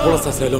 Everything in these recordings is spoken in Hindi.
थोड़ा सा सह लो।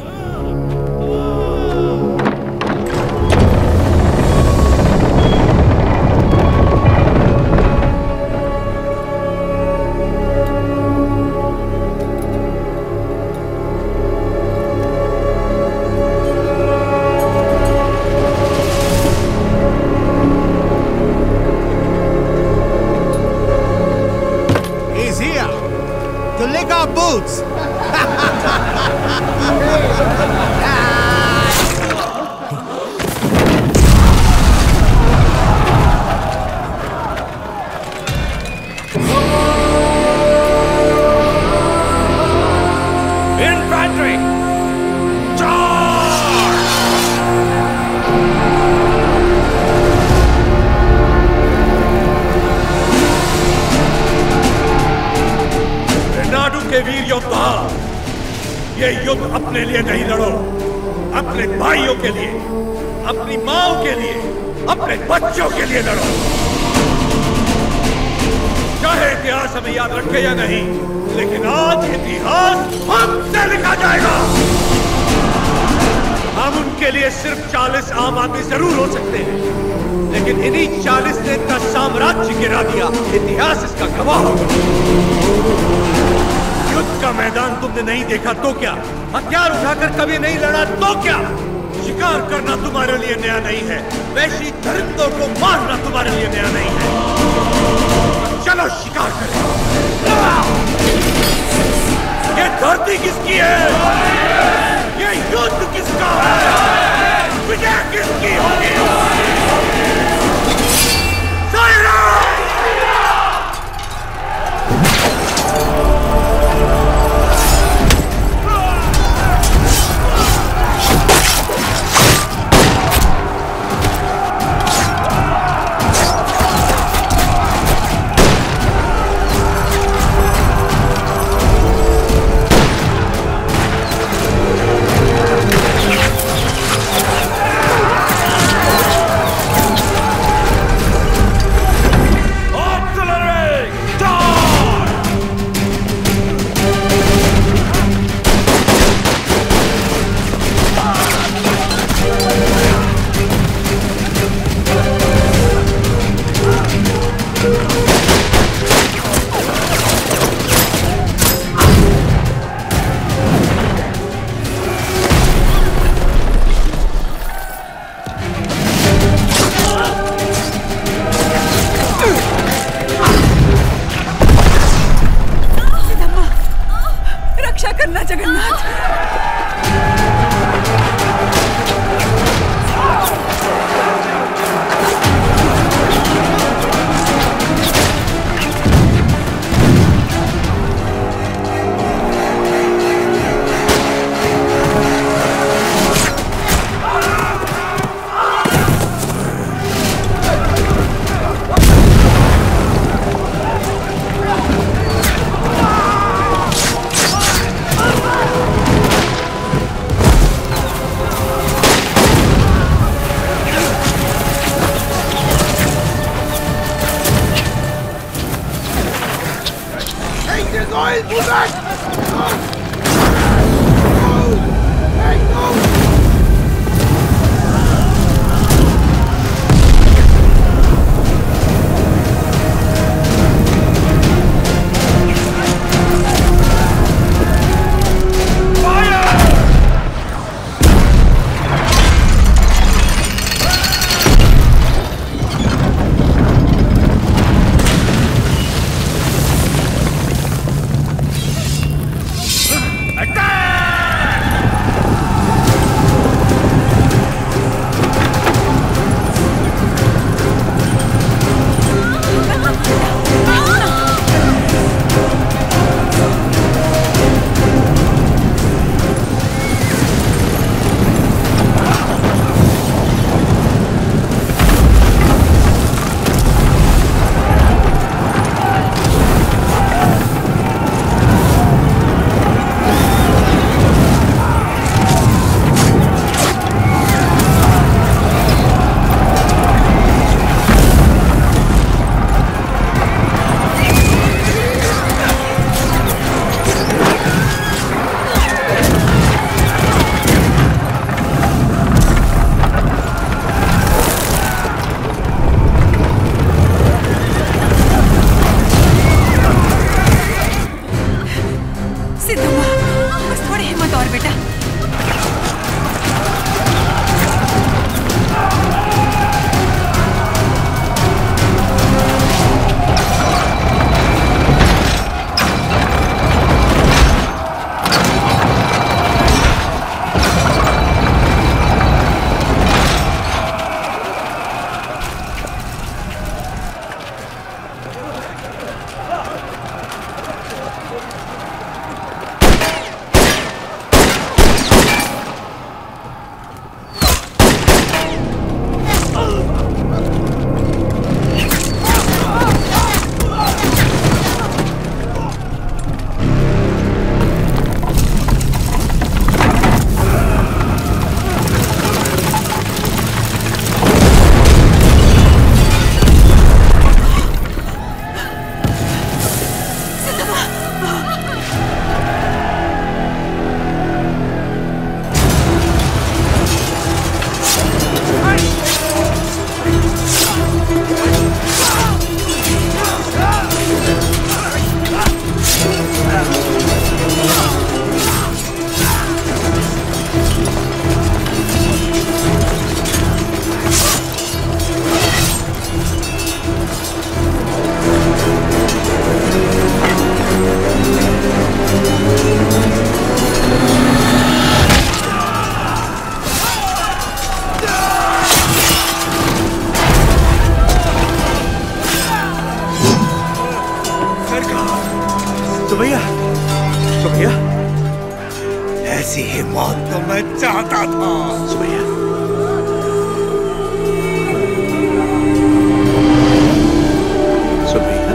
नहीं देखा तो क्या? हथियार उठाकर कभी नहीं लड़ा तो क्या? शिकार करना तुम्हारे लिए नया नहीं है, वैसी दरिंदों को मारना तुम्हारे लिए नया नहीं है। चलो शिकार करें। ये धरती किसकी है? ये युद्ध किसका है? विजय किसकी होगी? सिद्धू, बस थोड़ी हिम्मत और बेटा। ऐसी ही मौत तो मैं चाहता था। सुमैया, सुमैया,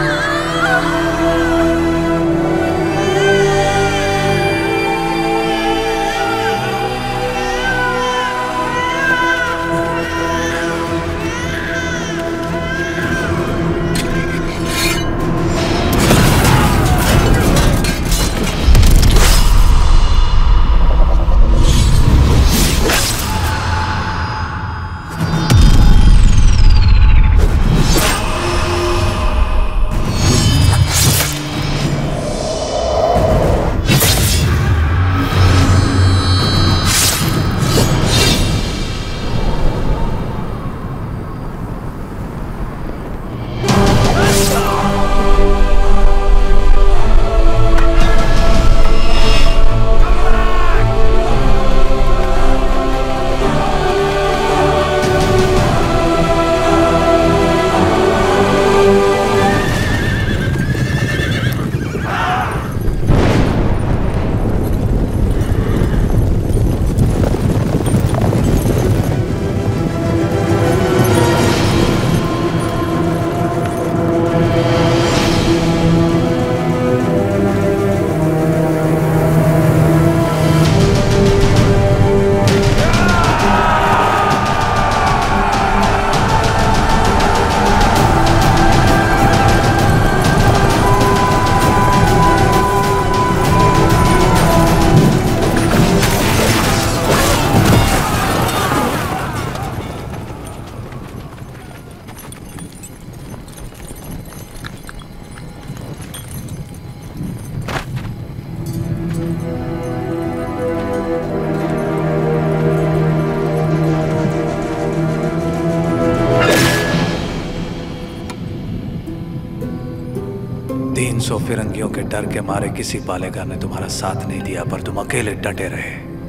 फिरंगियों के डर के मारे किसी पालेगार ने तुम्हारा साथ नहीं दिया, पर तुम अकेले डटे रहे।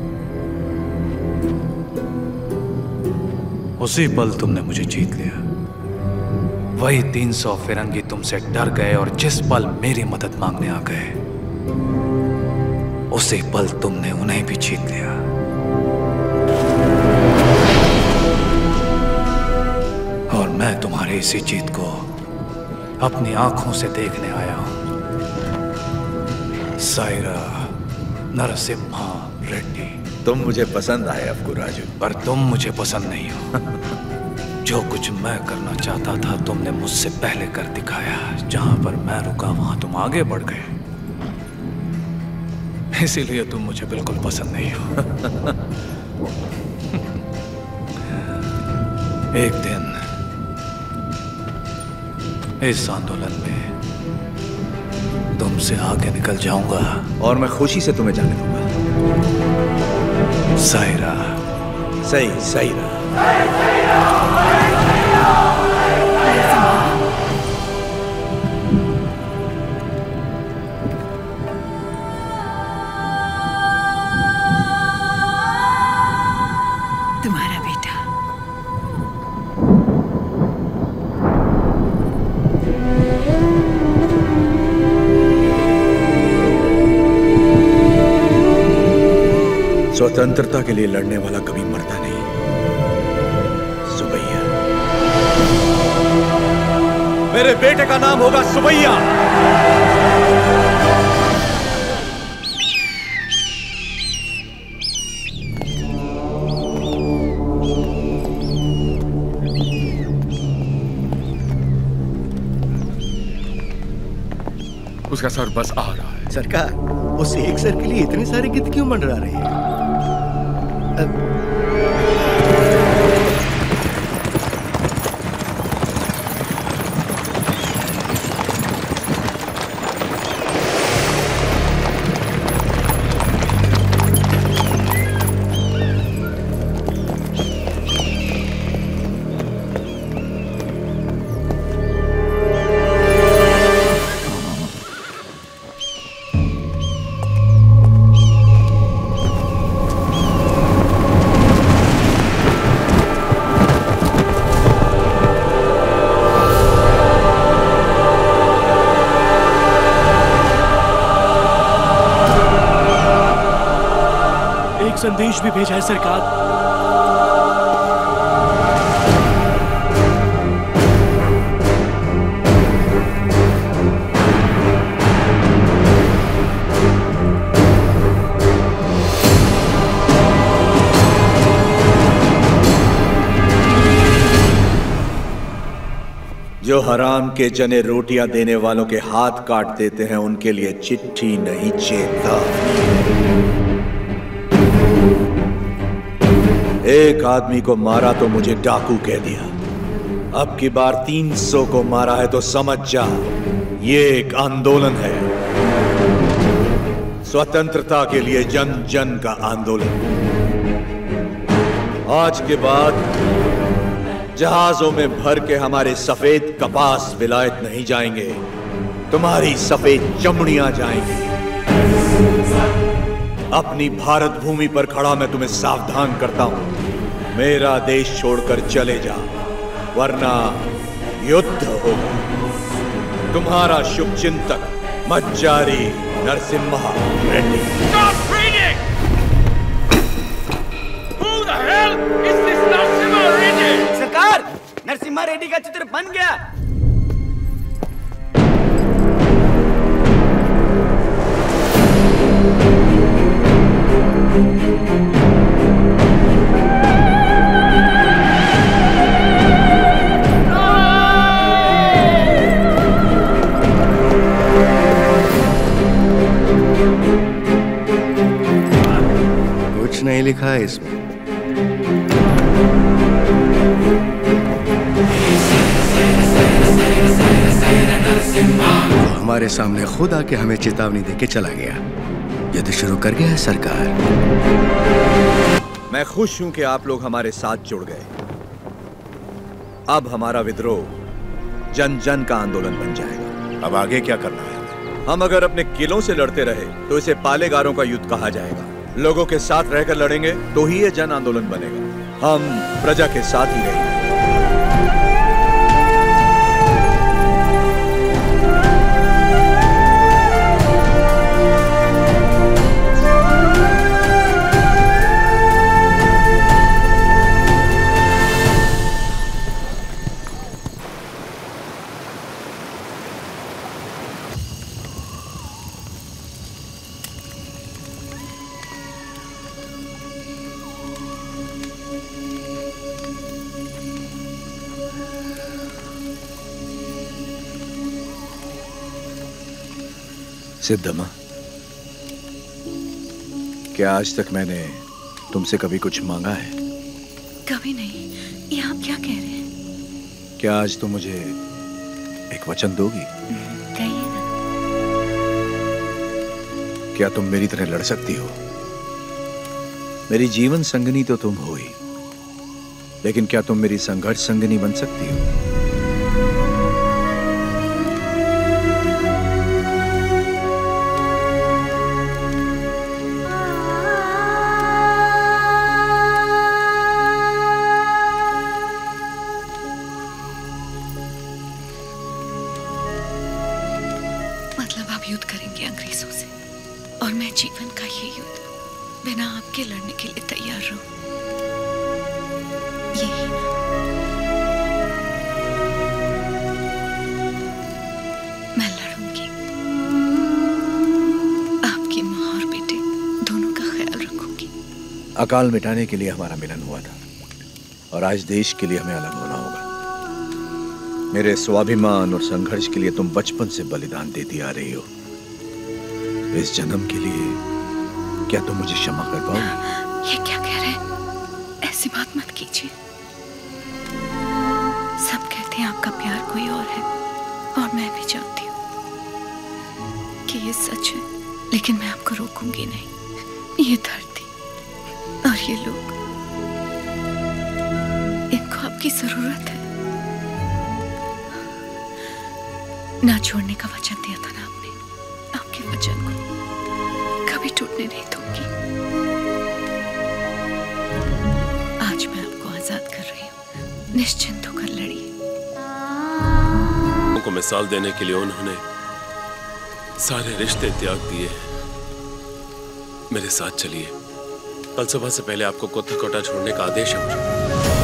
उसी पल तुमने मुझे जीत लिया। वही 300 फिरंगी तुमसे डर गए और जिस पल मेरी मदद मांगने आ गए, उसी पल तुमने उन्हें भी जीत लिया। और मैं तुम्हारी इसी जीत को अपनी आंखों से देखने आया हूं। सायरा नरसिम्हा रेड्डी। तुम मुझे पसंद आए अप्पुराजु, पर तुम मुझे पसंद नहीं हो। जो कुछ मैं करना चाहता था तुमने मुझसे पहले कर दिखाया। जहां पर मैं रुका वहां तुम आगे बढ़ गए, इसीलिए तुम मुझे बिल्कुल पसंद नहीं हो। एक दिन इस आंदोलन में तुमसे आगे निकल जाऊंगा और मैं खुशी से तुम्हें जाने दूंगा। सायरा, सही सही रहा। तुम्हारा बेटा। स्वतंत्रता के लिए लड़ने वाला कभी मरता नहीं। सुबैया, मेरे बेटे का नाम होगा सुबैया। उसका सर बस आ रहा है। सरकार, उस एक सर के लिए इतने सारे गिद्ध क्यों मंडरा रहे हैं? संदेश भी भेजा है सरकार। जो हराम के जने रोटियां देने वालों के हाथ काट देते हैं, उनके लिए चिट्ठी नहीं चेतावनी। एक आदमी को मारा तो मुझे डाकू कह दिया, अब की बार 300 को मारा है तो समझ जा, ये एक आंदोलन है। स्वतंत्रता के लिए जन जन का आंदोलन। आज के बाद जहाजों में भर के हमारे सफेद कपास विलायत नहीं जाएंगे, तुम्हारी सफेद चमड़ियां जाएंगी। अपनी भारत भूमि पर खड़ा मैं तुम्हें सावधान करता हूं, मेरा देश छोड़कर चले जा, वरना युद्ध होगा। तुम्हारा शुभचिंतक मज्जारी Narasimha Reddy. Stop reading! Who the hell is this Narasimha Reddy? सरकार, नरसिम्हा रेड्डी का चित्र बन गया। कुछ नहीं लिखा है इसमें। हमारे सामने खुद आके हमें चेतावनी देके चला गया। युद्ध शुरू कर गया है सरकार। मैं खुश हूं कि आप लोग हमारे साथ जुड़ गए। अब हमारा विद्रोह जन जन का आंदोलन बन जाएगा। अब आगे क्या करना है? हम अगर अपने किलों से लड़ते रहे तो इसे पालेगारों का युद्ध कहा जाएगा। लोगों के साथ रहकर लड़ेंगे तो ही ये जन आंदोलन बनेगा। हम प्रजा के साथ ही रहेंगे। सिद्धम्मा, क्या आज तक मैंने तुमसे कभी कुछ मांगा है? कभी नहीं। ये आप क्या कह रहे हैं? क्या आज तुम मुझे एक वचन दोगी? कहिए ना। क्या तुम मेरी तरह लड़ सकती हो? मेरी जीवन संगनी तो तुम हो ही, लेकिन क्या तुम मेरी संघर्ष संगनी बन सकती हो? मतलब आप युद्ध करेंगे अंग्रेजों से और मैं जीवन का ये युद्ध बिना आपके लड़ने के लिए तैयार रहूं, यही ना? मैं लड़ूंगी, आपकी माँ और बेटे दोनों का ख्याल रखूंगी। अकाल मिटाने के लिए हमारा मिलन हुआ था और आज देश के लिए हमें अलग होना होगा। मेरे स्वाभिमान और संघर्ष के लिए तुम बचपन से बलिदान देती आ रही हो। इस जन्म के लिए क्या तुम मुझे क्षमा कर पाओगी? ये क्या कह रहे हैं? ऐसी बात मत कीजिए। सब कहते हैं आपका प्यार कोई और है और मैं भी जानती हूँ कि ये सच है, लेकिन मैं आपको रोकूंगी नहीं। ये धरती और ये लोग, इनको आपकी जरूरत है। ना छोड़ने का वचन दिया था ना आपने, आपके वचन को कभी टूटने नहीं दूंगी। आज मैं आपको आजाद कर रही हूँ, निश्चिंत होकर लड़िए। उनको मिसाल देने के लिए उन्होंने सारे रिश्ते त्याग दिए। मेरे साथ चलिए, कल सुबह से पहले आपको कोटा कोटा छोड़ने का आदेश है मुझे।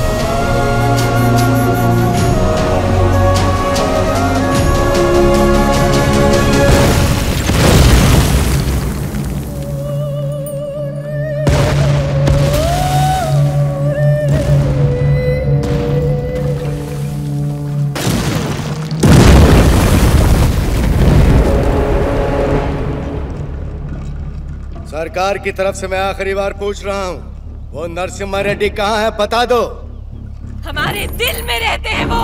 सरकार की तरफ से मैं आखिरी बार पूछ रहा हूँ, वो नरसिम्हा रेड्डी कहाँ है? बता दो। हमारे दिल में रहते हैं वो।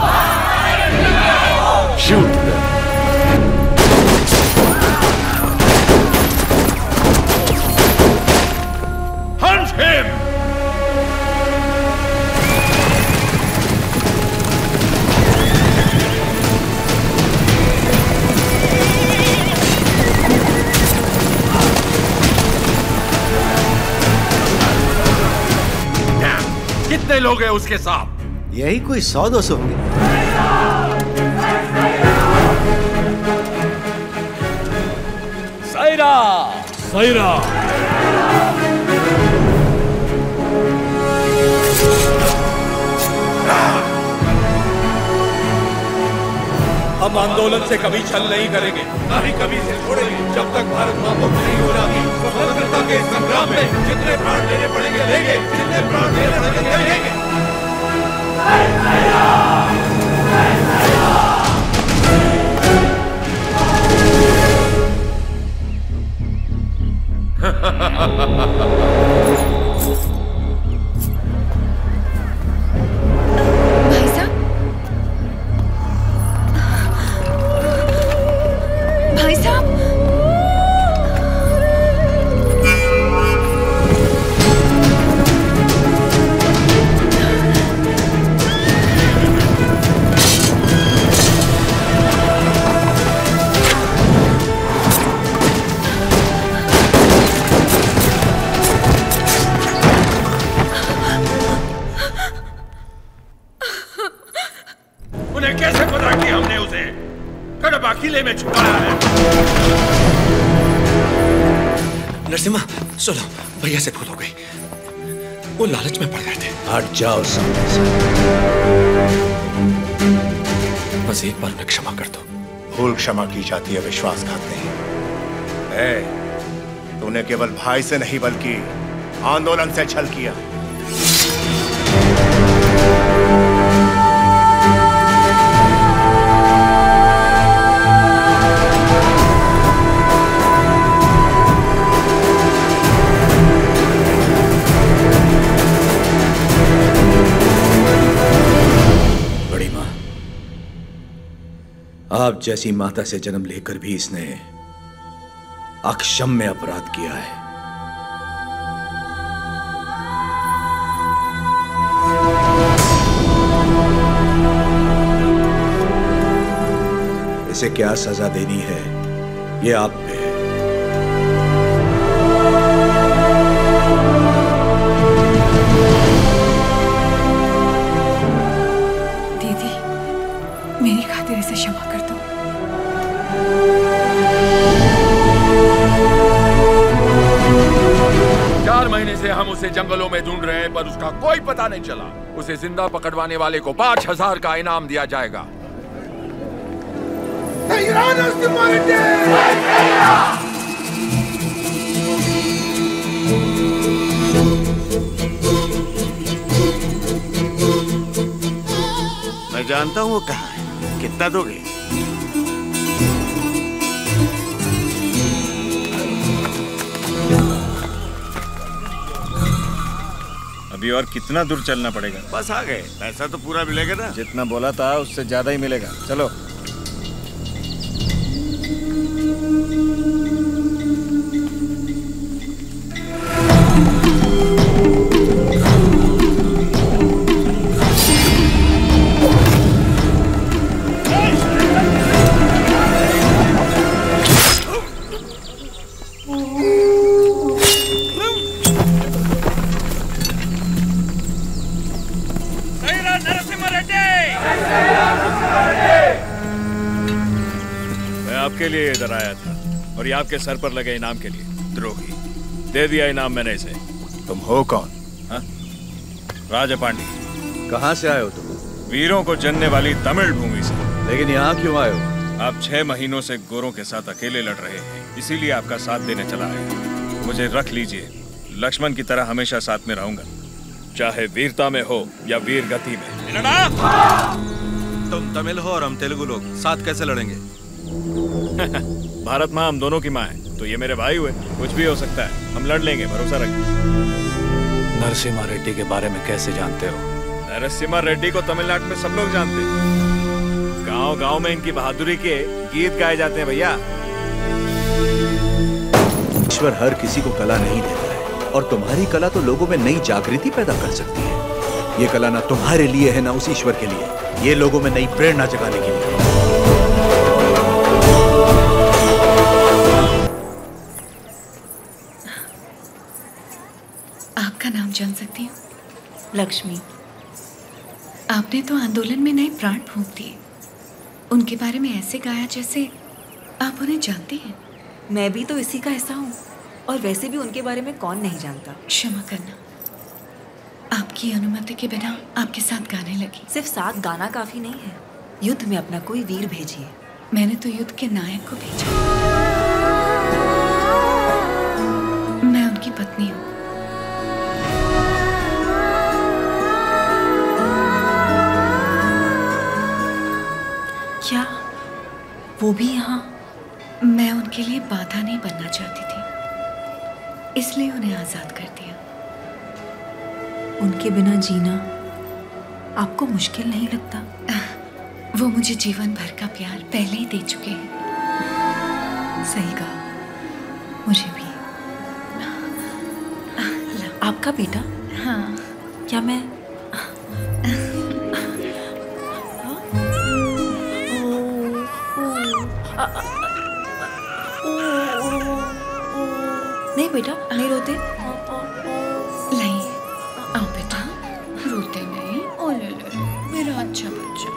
शूट। Hunt him! कितने लोग हैं उसके साथ? यही कोई 100-200 होंगे। सायरा! सायरा! हम आंदोलन से कभी छल नहीं करेंगे, ना ही कभी इसे छोड़ेंगे जब तक भारत मां मुक्त नहीं हो जाती। स्वतंत्रता के संग्राम में जितने प्राण देने पड़ेंगे लेंगे, जितने प्राण देने पड़ेंगे लेंगे। भाई साहब, भाई साहब, उन्हें कैसे पता कि हमने उसे कड़बा किले में छुपाया है? नरसिम्हा, सुनो, भैया से भूल हो गई। वो लालच में पड़ गए थे। हट जाओ सामने से। बस एक बार उन्हें क्षमा कर दो। भूल क्षमा की जाती है, विश्वासघात नहीं। तूने केवल भाई से नहीं बल्कि आंदोलन से छल किया। आप जैसी माता से जन्म लेकर भी इसने अक्षम्य अपराध किया है। इसे क्या सजा देनी है ये आप पे है। दीदी, मेरी खातिर इसे क्षमा कर दो। 4 महीने से हम उसे जंगलों में ढूंढ रहे हैं पर उसका कोई पता नहीं चला। उसे जिंदा पकड़वाने वाले को 5000 का इनाम दिया जाएगा। मैं जानता हूँ वो कहाँ है। कितना दोगे? अभी और कितना दूर चलना पड़ेगा? बस आ गए। पैसा तो पूरा मिलेगा ना? जितना बोला था उससे ज्यादा ही मिलेगा। चलो। आपके लिए इधर आया था और ये आपके सर पर लगे इनाम के लिए। द्रोही, दे दिया इनाम मैंने इसे। तुम हो कौन? हाँ? राजा पांडे। कहाँ से आए हो तुम? वीरों को जनने वाली तमिल भूमि से। लेकिन यहाँ क्यों आए हो? आप 6 महीनों से गोरों के साथ अकेले लड़ रहे हैं, इसीलिए आपका साथ देने चला आया। मुझे रख लीजिए, लक्ष्मण की तरह हमेशा साथ में रहूंगा, चाहे वीरता में हो या वीर गति में। तुम तमिल हो और हम तेलुगु लोग, साथ कैसे लड़ेंगे? भारत माँ हम दोनों की माँ है, तो ये मेरे भाई हुए। कुछ भी हो सकता है, हम लड़ लेंगे, भरोसा रखिए। नरसिम्हा रेड्डी के बारे में कैसे जानते हो? नरसिम्हा रेड्डी को तमिलनाडु में सब लोग जानते हैं। गांव-गांव में इनकी बहादुरी के गीत गाए जाते हैं भैया। ईश्वर हर किसी को कला नहीं देता है, और तुम्हारी कला तो लोगों में नई जागृति पैदा कर सकती है। ये कला ना तुम्हारे लिए है ना उस ईश्वर के लिए, ये लोगों में नई प्रेरणा जगाने के लिए। आपका नाम जान सकती हूँ? लक्ष्मी। आपने तो आंदोलन में नए प्राण फूंक दिए। उनके बारे में ऐसे गाया जैसे आप उन्हें जानते हैं। मैं भी तो इसी का हिस्सा हूँ, और वैसे भी उनके बारे में कौन नहीं जानता। क्षमा करना, आपकी अनुमति के बिना आपके साथ गाने लगी। सिर्फ साथ गाना काफी नहीं है, युद्ध में अपना कोई वीर भेजिए। मैंने तो युद्ध के नायक को भेजा। मैं उनकी पत्नी हूँ। क्या वो भी यहाँ? मैं उनके लिए बाधा नहीं बनना चाहती थी, इसलिए उन्हें आजाद कर दिया। उनके बिना जीना आपको मुश्किल नहीं लगता? वो मुझे जीवन भर का प्यार पहले ही दे चुके हैं। सही कहा, मुझे भी। आपका बेटा? हाँ। क्या मैं नहीं बेटा, नहीं रोते। नहीं, आओ बेटा, रोते नहीं। ओ ले ले, मेरा अच्छा बच्चा।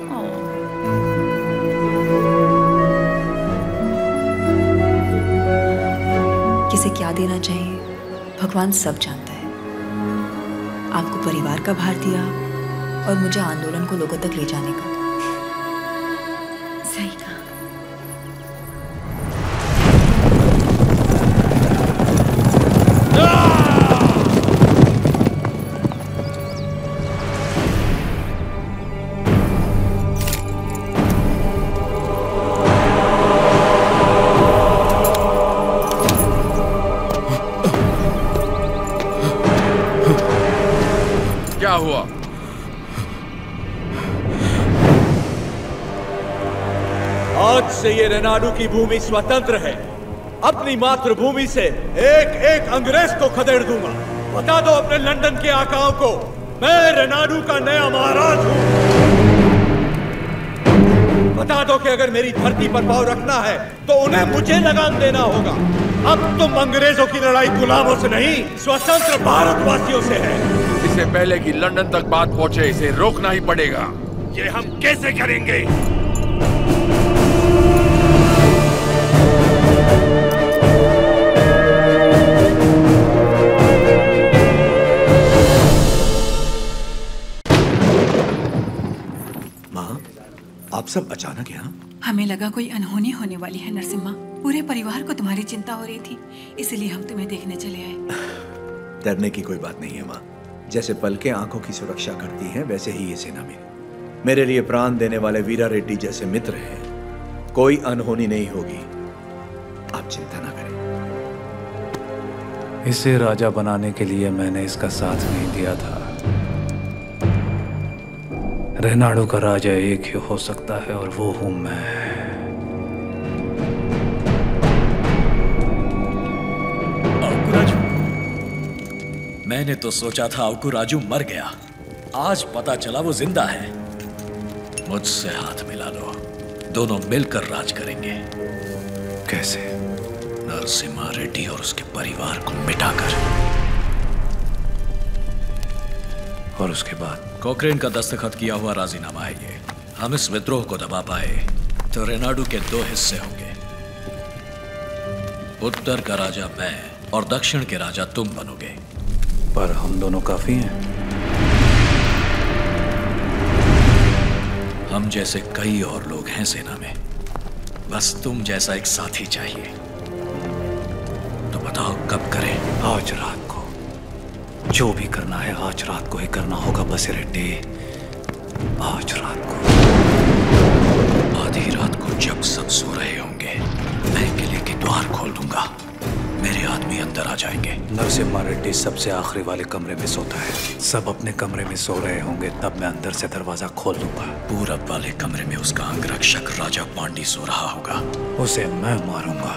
किसे क्या देना चाहिए भगवान सब जानता है। आपको परिवार का भार दिया और मुझे आंदोलन को लोगों तक ले जाने का। सही कहा। क्या हुआ? आज से ये रेनाडू की भूमि स्वतंत्र है। अपनी मातृभूमि से एक एक अंग्रेज को खदेड़ दूंगा। बता दो अपने लंदन के आकाओं को, मैं रेनाडू का नया महाराज हूं। बता दो कि अगर मेरी धरती पर पांव रखना है तो उन्हें मुझे लगाम देना होगा। अब तुम अंग्रेजों की लड़ाई गुलामों से नहीं, स्वतंत्र भारतवासियों से है। इससे पहले कि लंदन तक बात पहुंचे, इसे रोकना ही पड़ेगा। ये हम कैसे करेंगे? आप सब अचानक यहाँ? हमें लगा कोई अनहोनी होने वाली है नरसिम्हा। पूरे परिवार को तुम्हारी चिंता हो रही थी, इसलिए हम तुम्हें देखने चले आए। डरने की कोई बात नहीं है माँ। जैसे पलकें आंखों की सुरक्षा करती हैं, वैसे ही ये सेना मेरे लिए प्राण देने वाले वीरा रेड्डी जैसे मित्र हैं। कोई अनहोनी नहीं होगी, आप चिंता ना करें। इसे राजा बनाने के लिए मैंने इसका साथ नहीं दिया था। रेनाडू का राजा एक ही हो सकता है और वो हूं मैं। आउकुराजू, मैंने तो सोचा था आउकुराजू मर गया, आज पता चला वो जिंदा है। मुझसे हाथ मिला लो, दोनों मिलकर राज करेंगे। कैसे? नरसिम्हा रेड्डी और उसके परिवार को मिटाकर। और उसके बाद? कोक्रेन का दस्तखत किया हुआ राजीनामा है ये। हम इस विद्रोह को दबा पाए तो रेनाडू के 2 हिस्से होंगे। उत्तर का राजा मैं और दक्षिण के राजा तुम बनोगे। पर हम दोनों काफी हैं। हम जैसे कई और लोग हैं सेना में, बस तुम जैसा एक साथी चाहिए। तो बताओ कब करें? आज रात को। जो भी करना है आज रात को ही करना होगा बसिरेड्डी। आज रात को। आधी रात को जब सब सो रहे होंगे, मैं किले के द्वार खोल दूंगा। मेरे आदमी अंदर आ जाएंगे। नरसिम्हा रेड्डी सबसे आखिरी वाले कमरे में सोता है। सब अपने कमरे में सो रहे होंगे, तब मैं अंदर से दरवाजा खोल दूंगा। पूरब वाले कमरे में उसका अंगरक्षक राजा पांडी सो रहा होगा। उसे मैं मारूंगा।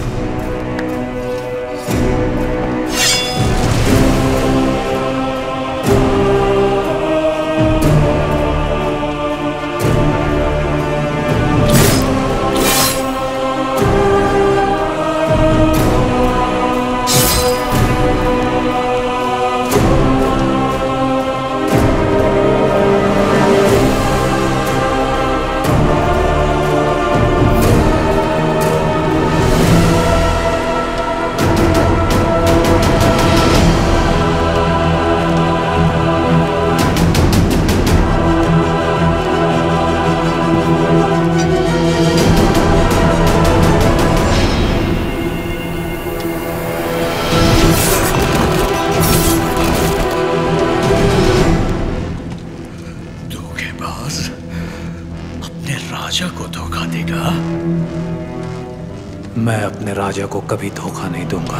मैं अपने राजा को कभी धोखा नहीं दूंगा।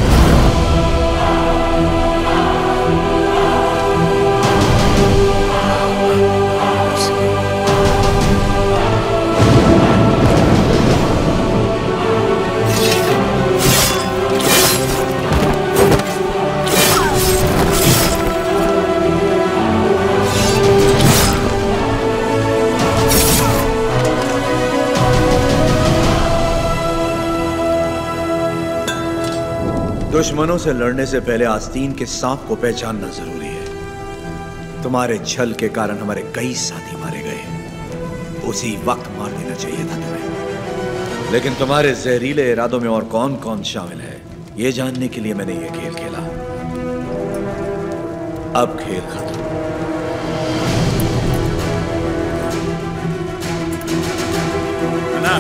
दुश्मनों से लड़ने से पहले आस्तीन के सांप को पहचानना जरूरी है। तुम्हारे छल के कारण हमारे कई साथी मारे गए। उसी वक्त मार देना चाहिए था तुम्हें। लेकिन तुम्हारे जहरीले इरादों में और कौन कौन शामिल है, यह जानने के लिए मैंने यह खेल खेला। अब खेल खत्म। ना,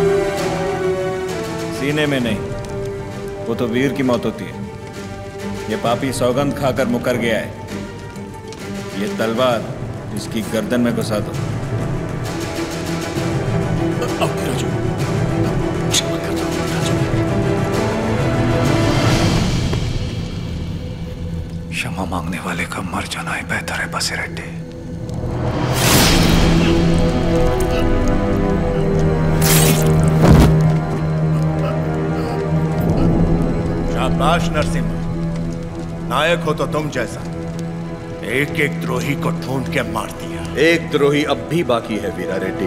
सीने में नहीं, वो तो वीर की मौत होती है। ये पापी सौगंध खाकर मुकर गया है। ये तलवार इसकी गर्दन में घुसा दो। क्षमा मांगने वाले का मर जाना ही बेहतर है बसिरेड्डी। शाबाश नरसिम्हा, नायक हो तो तुम जैसा। एक एक द्रोही को ढूंढ के मार दिया। एक द्रोही अब भी बाकी है वीरा रेड्डी।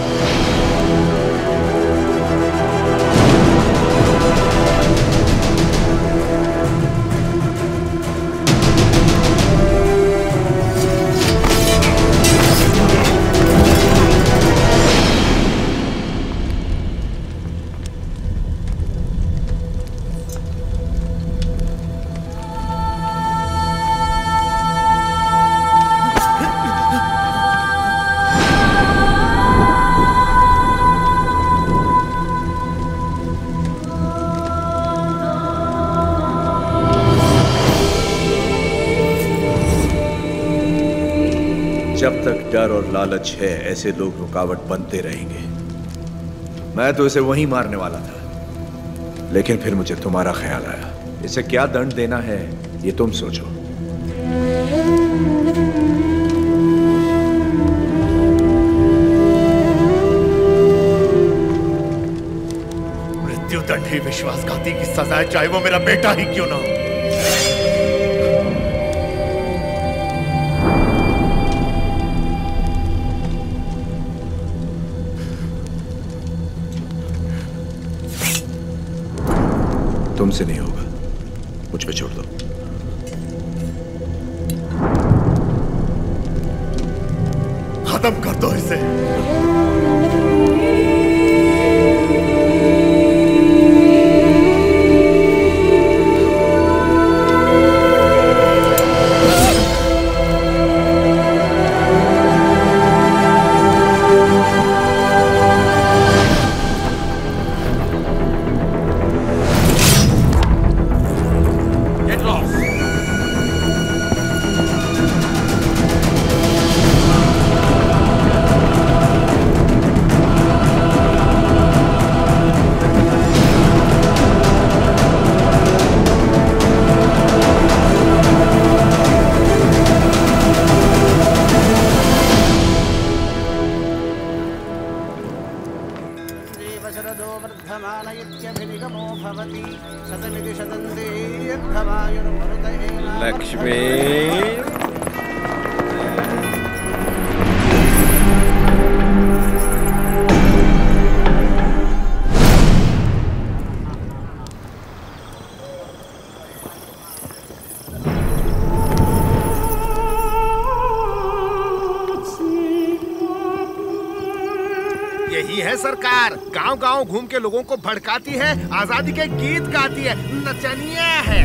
जब तक डर और लालच है, ऐसे लोग रुकावट बनते रहेंगे। मैं तो इसे वहीं मारने वाला था, लेकिन फिर मुझे तुम्हारा ख्याल आया। इसे क्या दंड देना है ये तुम सोचो। मृत्युदंड ही विश्वासघाती की सजा है, चाहे वो मेरा बेटा ही क्यों ना हो। तुमसे नहीं होगा, मुझ पे छोड़ दो। खत्म कर दो इसे। लक्ष्मी, यही है सरकार, गांव-गांव घूम के लोगों को भड़काती है, आजादी के गीत गाती है, नचनिया है।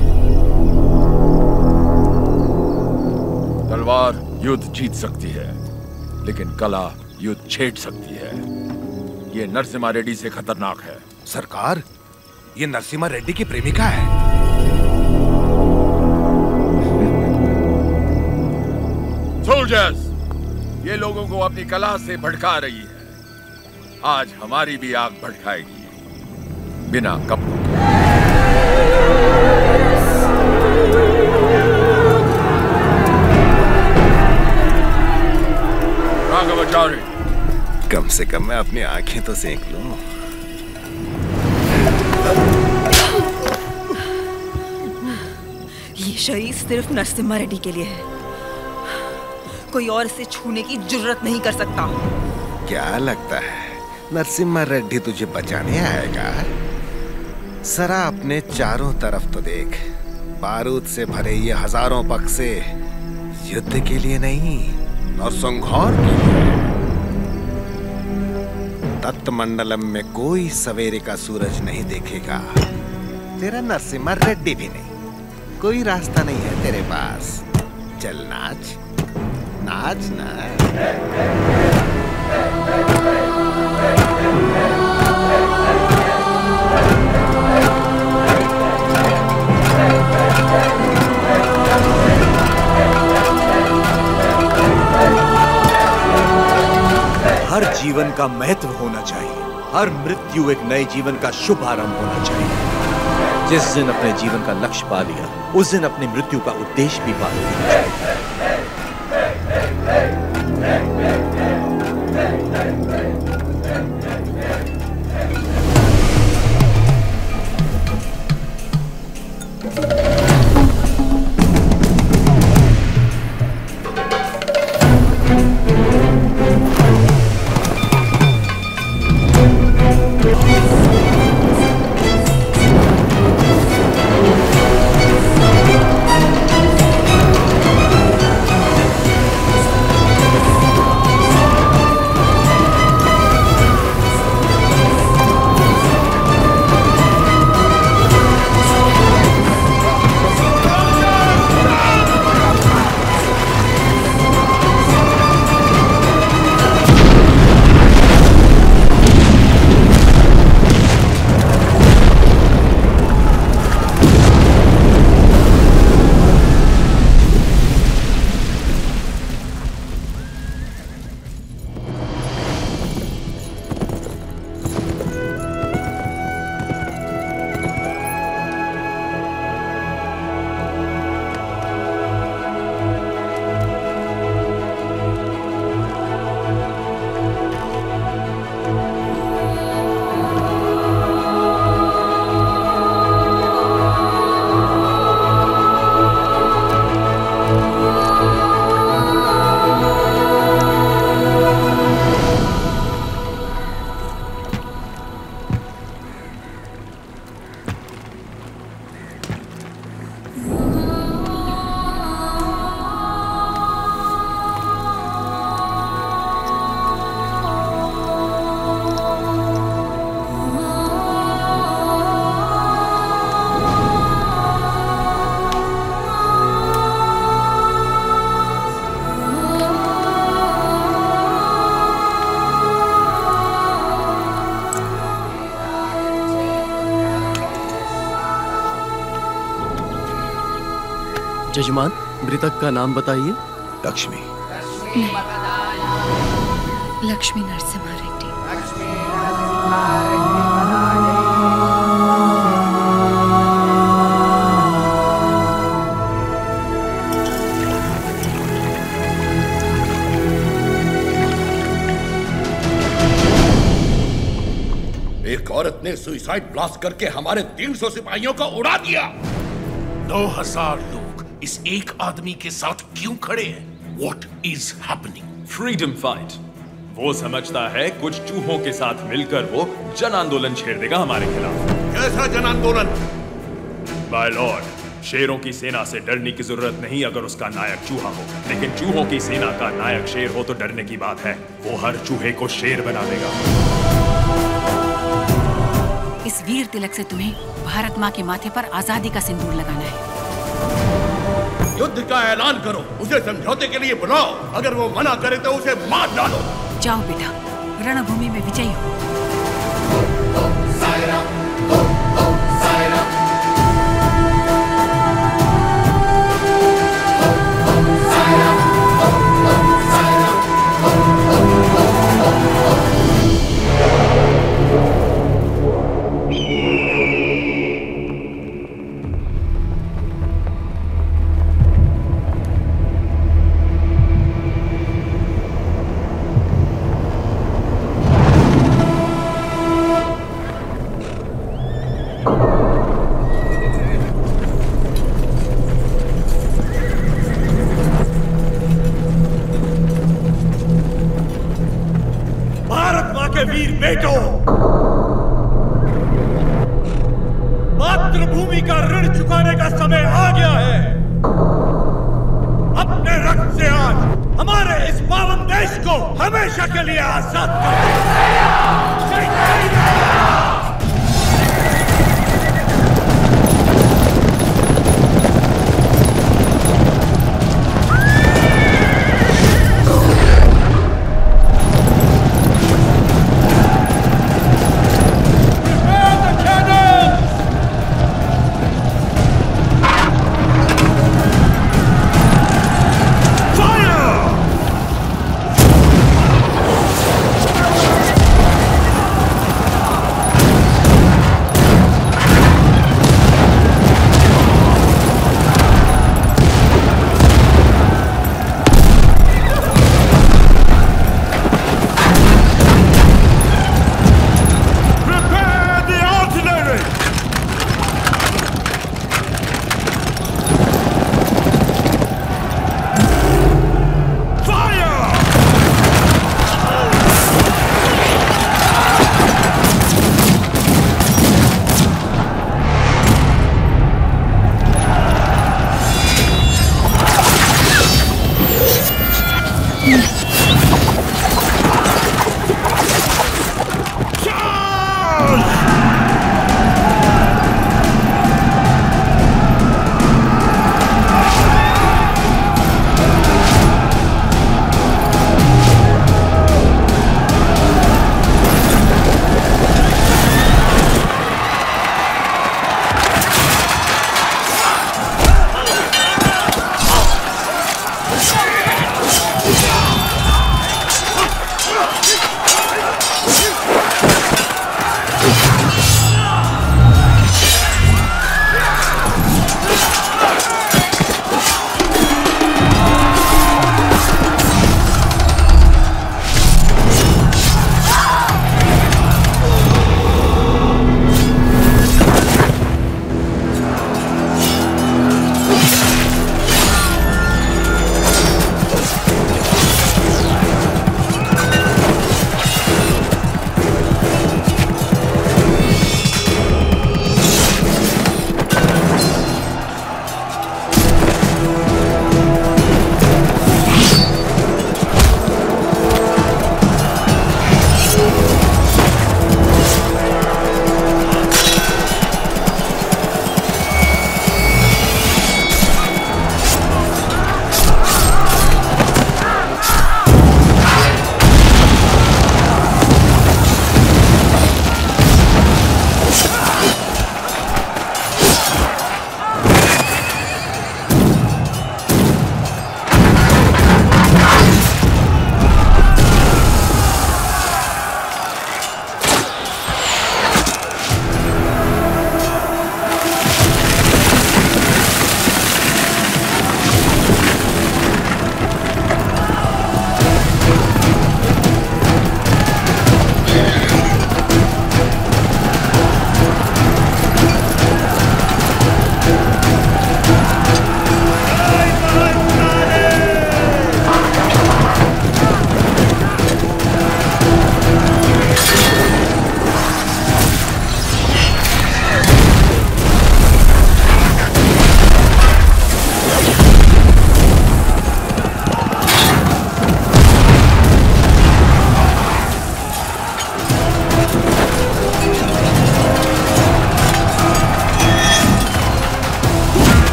तलवार युद्ध जीत सकती है, लेकिन कला युद्ध छेड़ सकती है। ये नरसिम्हा रेड्डी से खतरनाक है। सरकार, ये नरसिम्हा रेड्डी की प्रेमिका है। सोल्जर्स, ये लोगों को अपनी कला से भड़का रही है। आज हमारी भी आग भड़काएगी, बिना कपड़ों के। राघवाचार्य, कम से कम मैं अपनी आंखें तो सेक लूं। ये शरीर सिर्फ नरसिम्हा रेड्डी के लिए है, कोई और इसे छूने की जुर्रत नहीं कर सकता। क्या लगता है नरसिम्हा रेड्डी तुझे बचाने आएगा? जरा अपने चारों तरफ तो देख, बारूद से भरे ये हजारों बक्से युद्ध के लिए नहीं और संहार के लिए। तत्मंडलम में कोई सवेरे का सूरज नहीं देखेगा, तेरा नरसिम्हा रेड्डी भी नहीं। कोई रास्ता नहीं है तेरे पास। चल नाच, नाच ना। हर जीवन का महत्व होना चाहिए, हर मृत्यु एक नए जीवन का शुभ आरंभ होना चाहिए। जिस दिन अपने जीवन का लक्ष्य पा लिया, उस दिन अपनी मृत्यु का उद्देश्य भी पा लिया। जजमान, मृतक का नाम बताइए। लक्ष्मी। लक्ष्मी नरसिम्हा रेड्डी। एक औरत ने सुसाइड ब्लास्ट करके हमारे 300 सिपाहियों को उड़ा दिया। 9000 लोग इस एक आदमी के साथ क्यों खड़े हैं? What is happening? Freedom fight. वो समझता है कुछ चूहों के साथ मिलकर वो जन आंदोलन छेड़ देगा हमारे खिलाफ। कैसा जन आंदोलन? माय लॉर्ड, शेरों की सेना से डरने की जरूरत नहीं अगर उसका नायक चूहा हो, लेकिन चूहों की सेना का नायक शेर हो तो डरने की बात है। वो हर चूहे को शेर बना देगा। इस वीर तिलक से तुम्हें भारत माँ के माथे पर आजादी का सिंदूर लगाना है। युद्ध का ऐलान करो, उसे समझौते के लिए बुलाओ। अगर वो मना करे तो उसे मार डालो। जाओ बेटा, रणभूमि में विजयी हो। मातृभूमि का ऋण चुकाने का समय आ गया है। अपने रक्त से आज हमारे इस पावन देश को हमेशा के लिए आजाद Fire!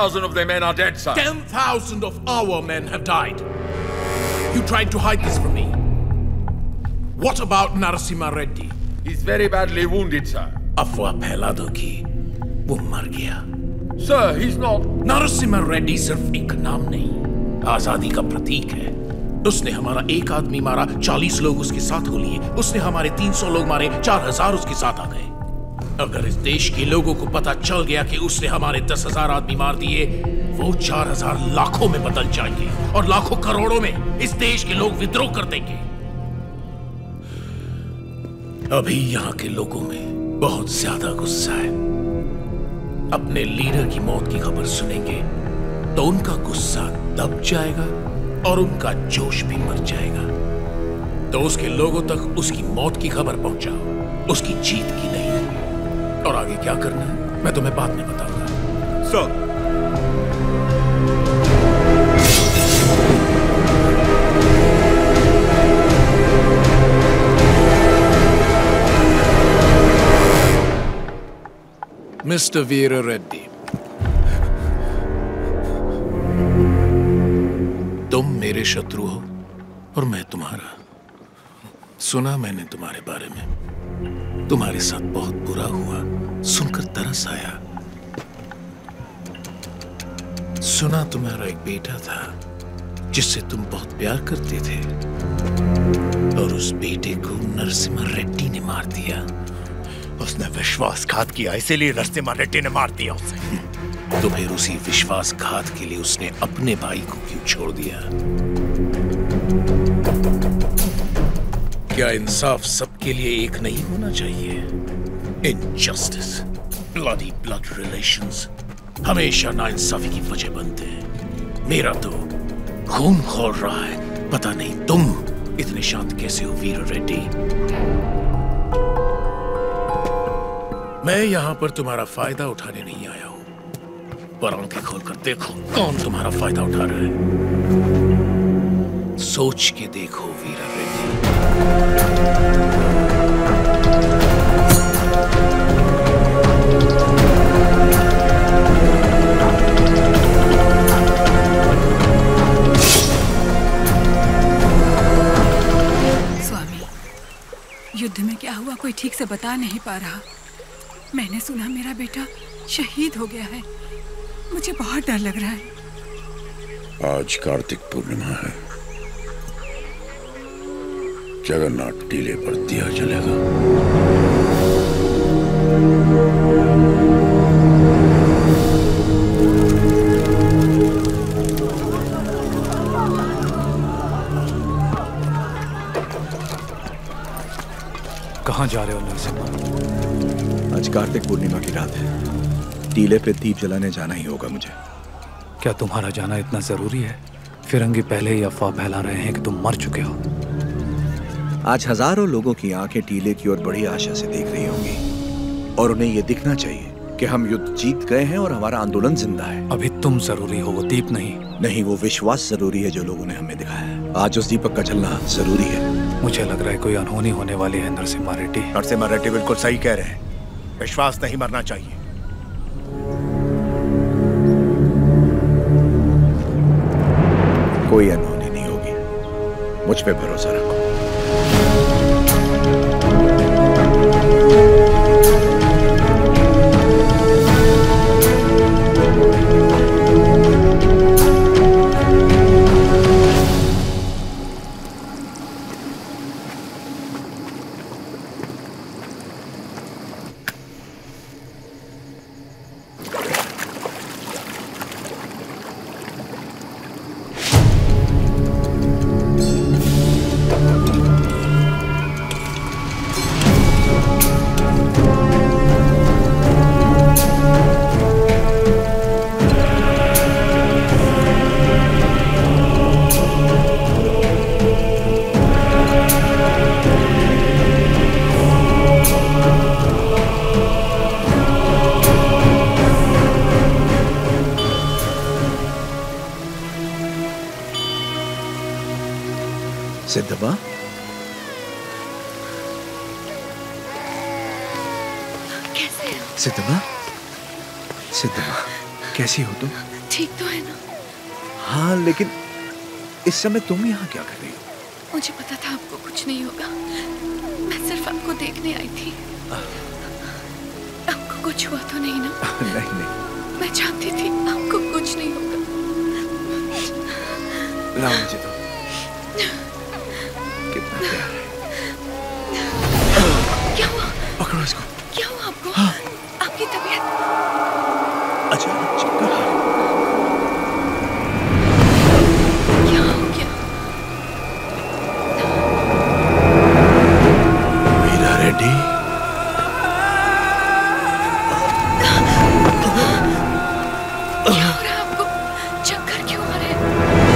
10,000 of their men are dead, sir. 10,000 of our men have died. You tried to hide this from me. What about Narasimha Reddy? He's very badly wounded, sir. अफवाह फैला दो कि वो मर गया। Sir, he's not. Narasimha Reddy सिर्फ एक नाम नहीं, आजादी का प्रतीक है। उसने हमारा एक आदमी मारा, 40 लोग उसके साथ हो लिए। उसने हमारे 300 लोग मारे, 4000 उसके साथ आ गए। अगर इस देश के लोगों को पता चल गया कि उसने हमारे 10,000 आदमी मार दिए, वो 4000 लाखों में बदल जाएंगे और लाखों करोड़ों में इस देश के लोग विद्रोह कर देंगे। अभी यहाँ के लोगों में बहुत ज्यादा गुस्सा है। अपने लीडर की मौत की खबर सुनेंगे तो उनका गुस्सा दब जाएगा और उनका जोश भी मर जाएगा। तो उसके लोगों तक उसकी मौत की खबर पहुंचाओ, उसकी जीत की नहीं। और आगे क्या करना है मैं तुम्हें बाद में बताऊंगा। सर, मिस्टर वीर रेड्डी, तुम मेरे शत्रु हो और मैं तुम्हारा। सुना मैंने तुम्हारे बारे में, तुम्हारे साथ बहुत बुरा हुआ, सुनकर तरस आया। सुना तुम्हारा एक बेटा था जिससे तुम बहुत प्यार करते थे और उस बेटे को नरसिम्हा रेड्डी ने मार दिया। उसने विश्वासघात किया, इसीलिए नरसिम्हा रेड्डी ने मार दिया उसे। तो फिर उसी विश्वासघात के लिए उसने अपने भाई को क्यों छोड़ दिया? क्या इंसाफ सबके लिए एक नहीं होना चाहिए? इनजस्टिस, ब्लडी ब्लड रिलेशंस हमेशा नाइंसाफी की वजह बनते हैं। मेरा तो खून खौल रहा है। पता नहीं तुम इतने शांत कैसे हो वीर रेड्डी। मैं यहां पर तुम्हारा फायदा उठाने नहीं आया हूं, पर आंखें खोलकर देखो कौन तुम्हारा फायदा उठा रहा है। सोच के देखो वीर रेड्डी। स्वामी, युद्ध में क्या हुआ कोई ठीक से बता नहीं पा रहा। मैंने सुना मेरा बेटा शहीद हो गया है। मुझे बहुत डर लग रहा है। आज कार्तिक पूर्णिमा है। जगन्नाथ टीले पर दिया जलेगा। कहाँ जा रहे हो नरसिम्हा? आज कार्तिक पूर्णिमा की रात है। टीले पे दीप जलाने जाना ही होगा मुझे। क्या तुम्हारा जाना इतना जरूरी है? फिरंगी पहले ही अफवाह फैला रहे हैं कि तुम मर चुके हो। आज हजारों लोगों की आंखें टीले की ओर बड़ी आशा से देख रही होंगी और उन्हें यह दिखना चाहिए कि हम युद्ध जीत गए हैं और हमारा आंदोलन जिंदा है। अभी तुम जरूरी हो, वो दीप नहीं। नहीं, वो विश्वास जरूरी है जो लोगों ने हमें दिखाया है। आज उस दीपक का जलना जरूरी है। मुझे लग रहा है कोई अनहोनी होने वाली है नरसिम्हा रेड्डी। नरसिम्हा रेड्डी बिल्कुल सही कह रहे हैं। विश्वास नहीं मरना चाहिए। कोई अनहोनी नहीं होगी, मुझ पे भरोसा रखो। सिद्धबा, कैसे हो? सिद्धबा, सिद्धबा, कैसी हो तुम? ठीक तो है ना? हाँ, लेकिन इस समय तुम यहाँ क्या कर रही हो? मुझे पता था आपको कुछ नहीं होगा। मैं सिर्फ आपको देखने आई थी। आपको कुछ हुआ तो नहीं ना? नहीं नहीं। मैं जानती थी आपको कुछ नहीं होगा। लाओ मुझे तो। कितना प्यार है। क्या हुआ? पकड़ो इसको। क्या हुआ आपको? हाँ। आपकी तबीयत? अचानक चक्कर आ रहा। क्या हो गया? वीरा रेड्डी। क्या हो रहा है आपको? चक्कर क्यों आ रहे हैं?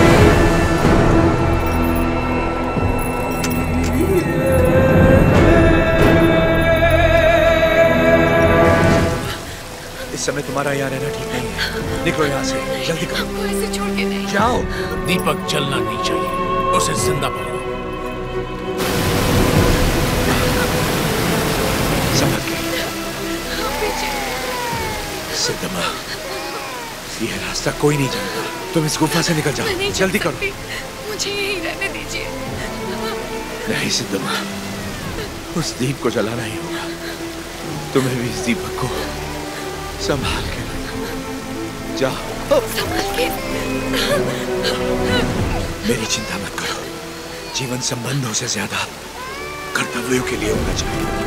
इस समय तुम्हारा यहाँ रहना ठीक नहीं है। निकलो यहाँ से, जल्दी करो। आपको ऐसे छोड़ के नहीं जाओ। दीपक जलना नहीं चाहिए, उसे जिंदा पकड़ो। संभल के। सिद्धम्मा, ये रास्ता कोई नहीं जानता। तुम इस गुफा से निकल जाओ, जल्दी करो। मुझे यहीं रहने दीजिए। नहीं सिद्धम्मा, उस दीप को जलाना ही होगा। तुम्हें भी इस दीपक को संभाल के जाओ। संभाल के। मेरी चिंता मत करो। जीवन संबंधों से ज्यादा कर्तव्यों के लिए होना चाहिए।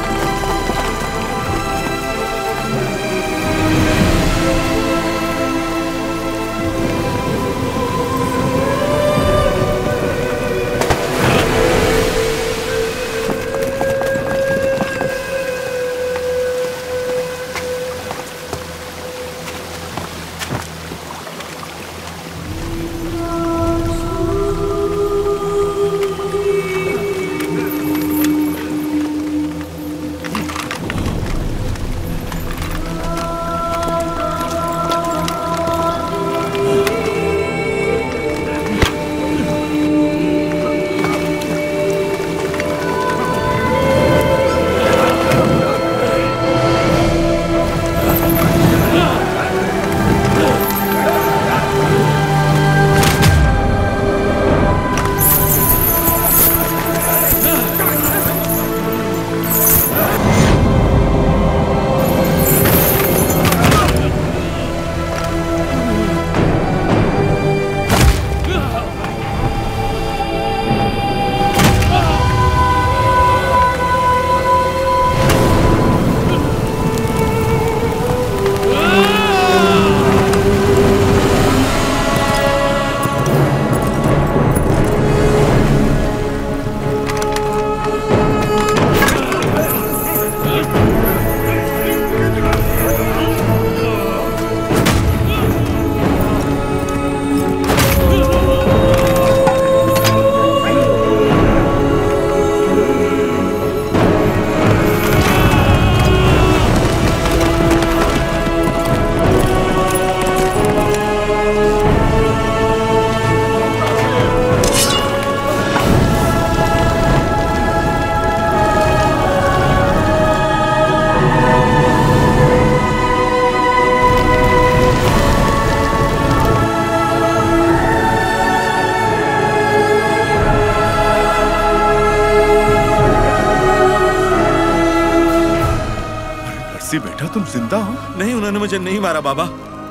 बेटा तुम जिंदा हो? नहीं, उन्होंने मुझे नहीं मारा बाबा।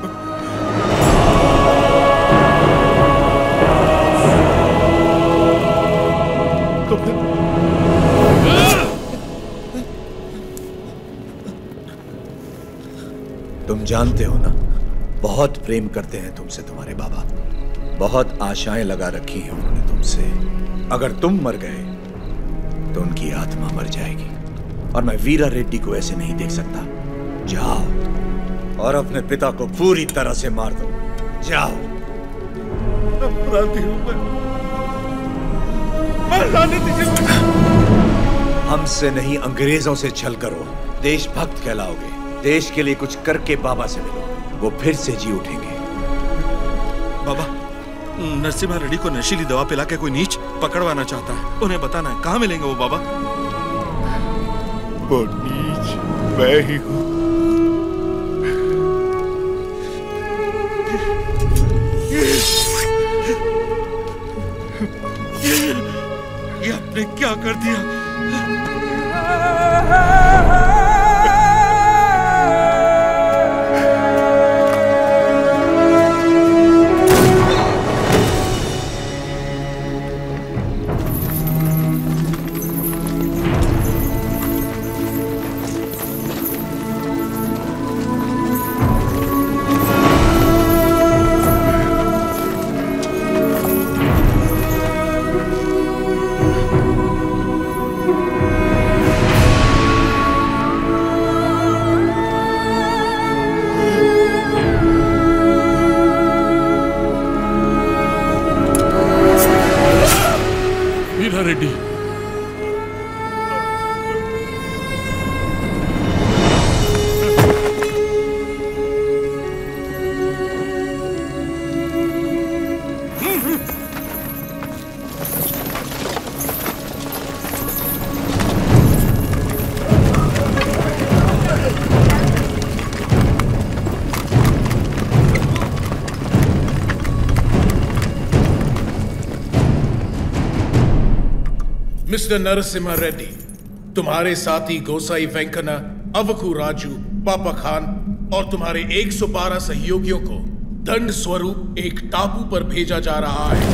तो फिर तुम जानते हो ना, बहुत प्रेम करते हैं तुमसे तुम्हारे बाबा। बहुत आशाएं लगा रखी हैं उन्होंने तुमसे। अगर तुम मर गए तो उनकी आत्मा मर जाएगी, और मैं वीरा रेड्डी को ऐसे नहीं देख सकता। जाओ और अपने पिता को पूरी तरह से मार दो। जाओ। अपराधी हूं मैं लाने दीजिए। हमसे नहीं, अंग्रेजों से छल करो, देशभक्त कहलाओगे। देश के लिए कुछ करके बाबा से मिलो, वो फिर से जी उठेंगे। बाबा, नरसिम्हा रेड्डी को नशीली दवा पिला के कोई नीच पकड़वाना चाहता है। उन्हें बताना है कहाँ मिलेंगे वो बाबा। वो नीच मैं ही हूँ। ये आपने क्या कर दिया? रेड्डी, मिस्टर नरसिम्हा रेड्डी, तुम्हारे साथी गोसाई वेंकना, अवकू राजू, पापा खान और तुम्हारे 112 सहयोगियों को दंड स्वरूप एक टापू पर भेजा जा रहा है।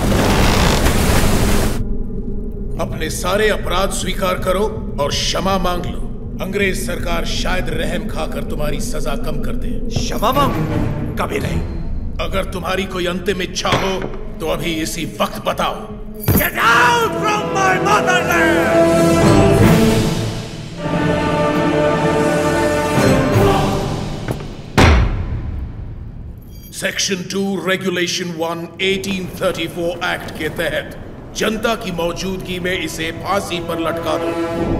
अपने सारे अपराध स्वीकार करो और क्षमा मांग लो। अंग्रेज सरकार शायद रहम खाकर तुम्हारी सजा कम कर दे। क्षमा मांगू? कभी नहीं। अगर तुम्हारी कोई अंतिम इच्छा हो तो अभी इसी वक्त बताओ। Get out from my motherland! Section 2 regulation 1 1834 act के तहत जनता की मौजूदगी में इसे फांसी पर लटका दो।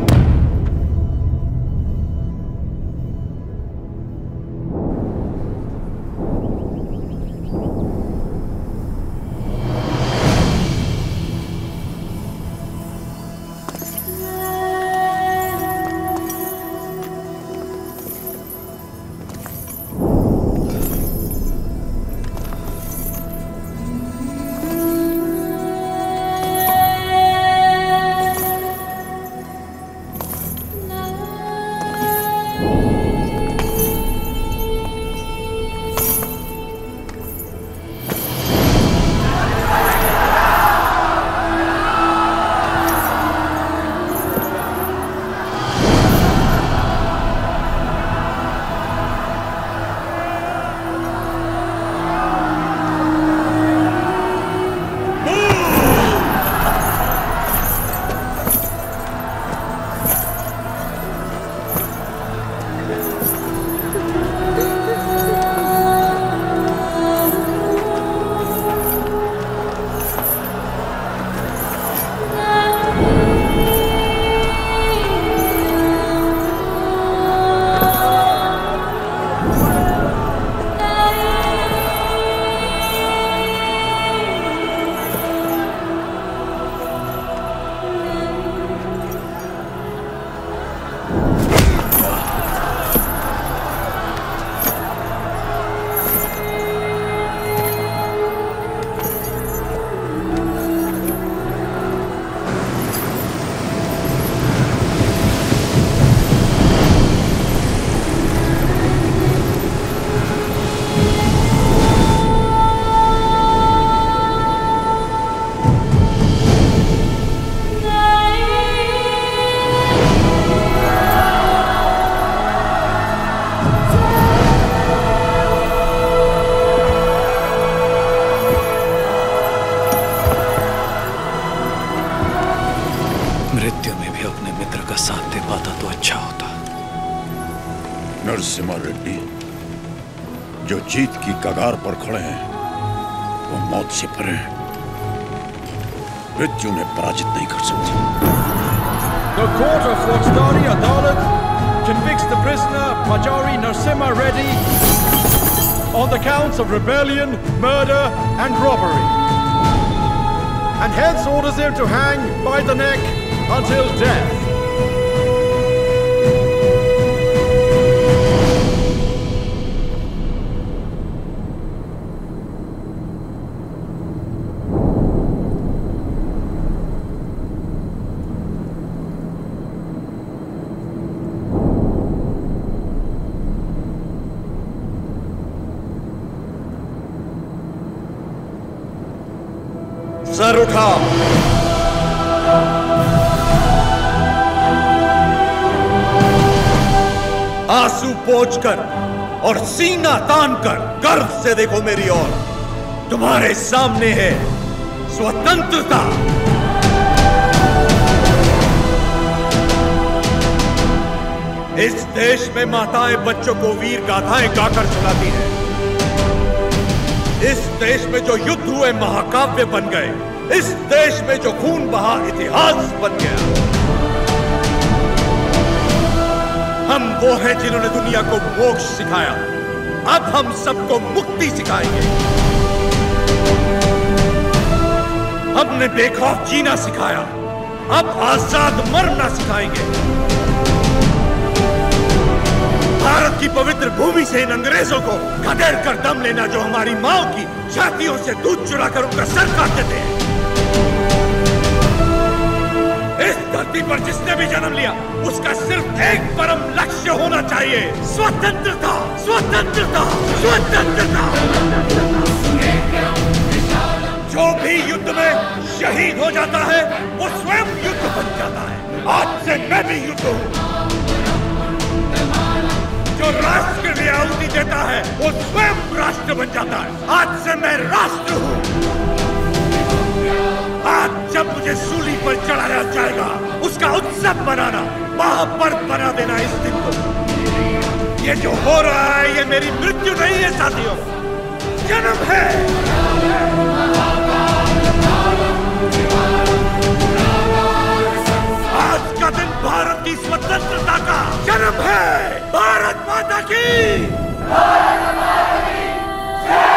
नरसिम्हा रेड्डी जो जीत की कगार पर खड़े हैं वो मौत से परे हैं। मृत्यु उन्हें पराजित नहीं कर सकती। The court of Faujdari Adalat convicts the prisoner Pajari Narasimha Reddy on the counts of rebellion, murder and robbery, and hence orders him to hang by the neck until death. सर उठाओ। आंसू पोंछकर और सीना तानकर गर्व से देखो मेरी ओर। तुम्हारे सामने है स्वतंत्रता। इस देश में माताएं बच्चों को वीर गाथाएं गाकर सुनाती हैं। इस देश में जो युद्ध हुए महाकाव्य बन गए। इस देश में जो खून बहा इतिहास बन गया। हम वो हैं जिन्होंने दुनिया को मोक्ष सिखाया। अब हम सबको मुक्ति सिखाएंगे। हमने बेखौफ जीना सिखाया। अब आजाद मरना सिखाएंगे। भारत की पवित्र भूमि से इन अंग्रेजों को खदेड़ कर दम लेना, जो हमारी माओ की छातियों से दूध चुराकर उनका सर काटते थे। इस धरती पर जिसने भी जन्म लिया उसका सिर्फ एक परम लक्ष्य होना चाहिए, स्वतंत्रता, स्वतंत्रता, स्वतंत्रता। जो भी युद्ध में शहीद हो जाता है वो स्वयं युद्ध बन जाता है। आज से मैं भी युद्ध हूं। जो राष्ट्र के लिए आहुति देता है वो स्वयं राष्ट्र बन जाता है। आज से मैं राष्ट्र हूं। आज जब मुझे सूली पर चढ़ाया जाएगा उसका उत्सव मनाना, महापर्व बना देना इस दिन को। ये जो हो रहा है ये मेरी मृत्यु नहीं है साथियों, जन्म है। आज का दिन भारत की स्वतंत्रता का जन्म है। भारत माता की, भारत माता की जय।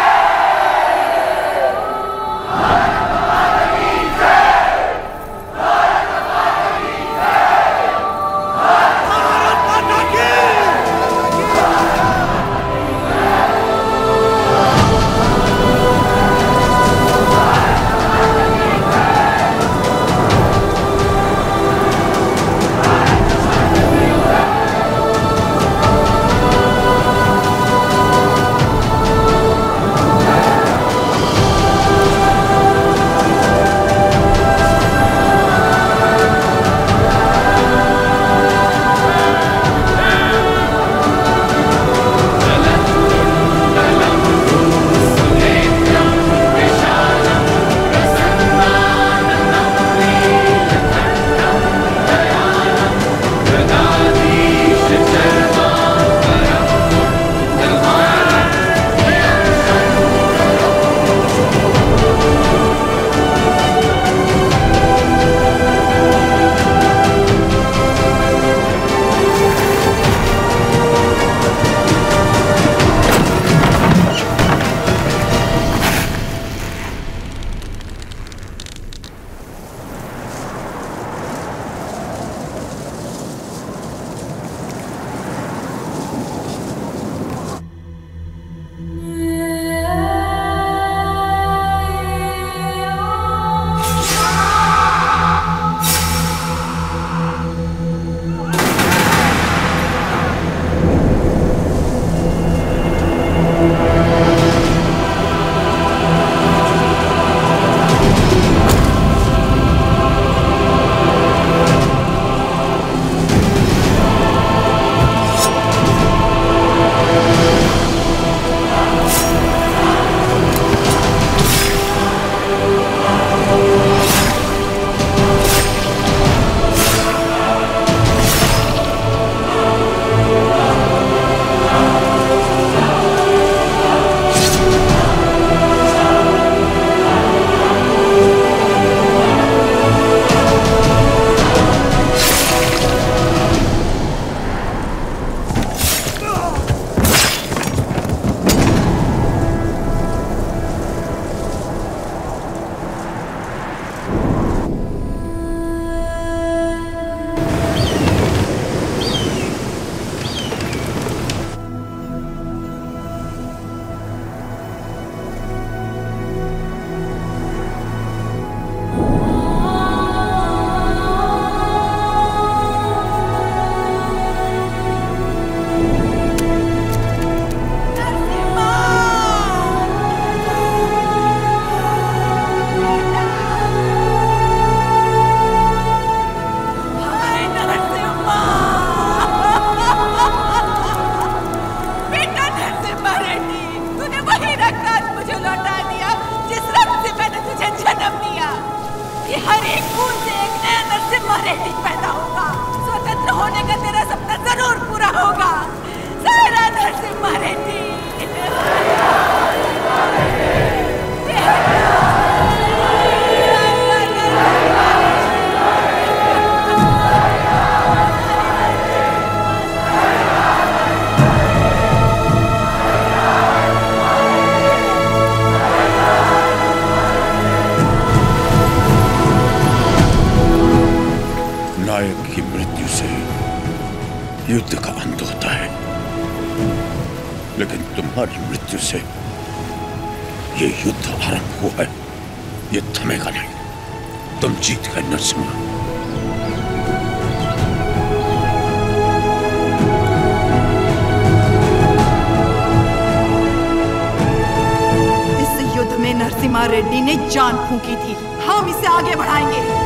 रेड्डी पैदा होगा, स्वतंत्र होने का तेरा सपना जरूर पूरा होगा। सारा नरसिम्हा रेड्डी। नायक की मृत्यु से युद्ध का अंत होता है, लेकिन तुम्हारी मृत्यु से ये युद्ध आरंभ हुआ है, ये थमेगा नहीं। तुम जीत गए नरसिम्हा। इस युद्ध में नरसिम्हा रेड्डी ने जान फूंकी थी, हम इसे आगे बढ़ाएंगे।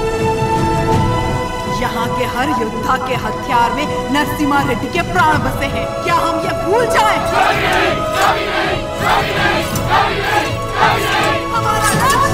यहाँ के हर योद्धा के हथियार में नरसिम्हा रेड्डी के प्राण बसे हैं। क्या हम ये भूल जाएं? हमारा राज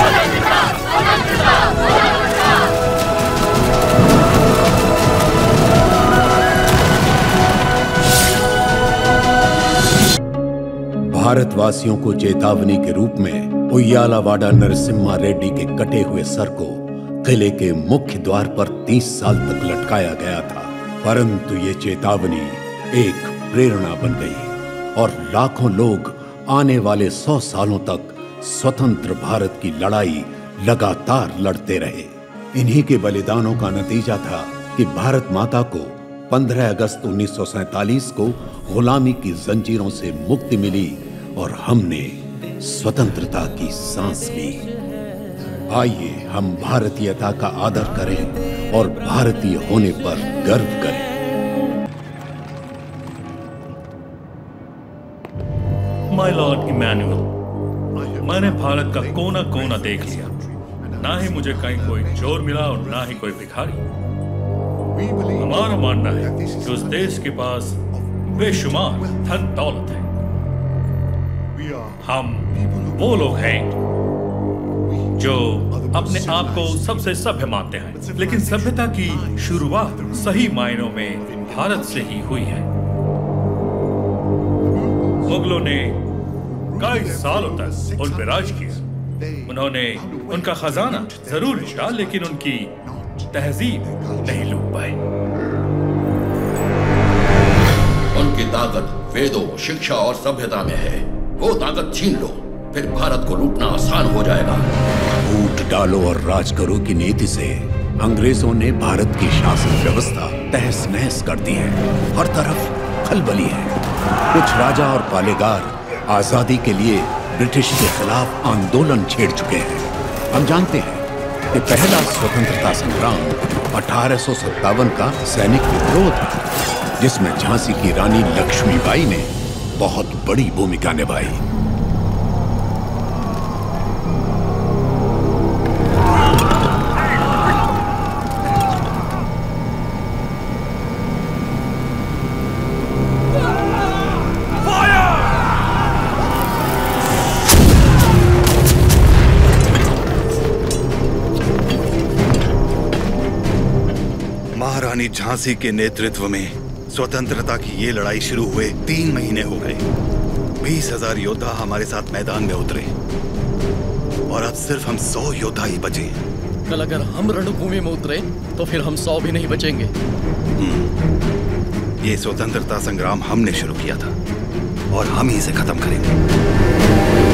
भारतवासियों को चेतावनी के रूप में उయ్యాలవాడ नरसिम्हा रेड्डी के कटे हुए सर को किले के मुख्य द्वार पर 30 साल तक लटकाया गया था, परंतु ये चेतावनी एक प्रेरणा बन गई और लाखों लोग आने वाले 100 सालों तक स्वतंत्र भारत की लड़ाई लगातार लड़ते रहे। इन्हीं के बलिदानों का नतीजा था कि भारत माता को 15 अगस्त 1947 को गुलामी की जंजीरों से मुक्ति मिली और हमने स्वतंत्रता की सांस ली। आइए हम भारतीयता का आदर करें और भारतीय होने पर गर्व करें। माय लॉर्ड इमैनुअल, मैंने भारत का कोना कोना देख लिया। ना ही मुझे कहीं कोई चोर मिला और ना ही कोई भिखारी। हमारा मानना है कि उस देश के पास बेशुमार धन दौलत है। हम वो लोग हैं जो अपने आप को सबसे सभ्य मानते हैं, लेकिन सभ्यता की शुरुआत सही मायनों में भारत से ही हुई है। मुगलों ने कई सालों तक उन पर राज किया। उन्होंने उनका खजाना जरूर लूटा, लेकिन उनकी तहजीब नहीं लूट पाए। उनकी ताकत वेदों, शिक्षा और सभ्यता में है। वो ताकत छीन लो, फिर भारत को लूटना आसान हो जाएगा। फूट डालो और राज करो की नीति से अंग्रेजों ने भारत की शासन व्यवस्था तहस नहस कर दी है। हर तरफ खलबली है। कुछ राजा और पालेगार आजादी के लिए ब्रिटिश के खिलाफ आंदोलन छेड़ चुके हैं। हम जानते हैं कि पहला स्वतंत्रता संग्राम 1857 का सैनिक विद्रोह था, जिसमें झांसी की रानी लक्ष्मीबाई ने बहुत बड़ी भूमिका निभाई। महारानी झांसी के नेतृत्व में स्वतंत्रता की ये लड़ाई शुरू हुए 3 महीने हो गए। 20,000 योद्धा हमारे साथ मैदान में उतरे और अब सिर्फ हम 100 योद्धा ही बचे हैं। कल अगर हम रणभूमि में उतरे तो फिर हम 100 भी नहीं बचेंगे। ये स्वतंत्रता संग्राम हमने शुरू किया था और हम ही इसे खत्म करेंगे।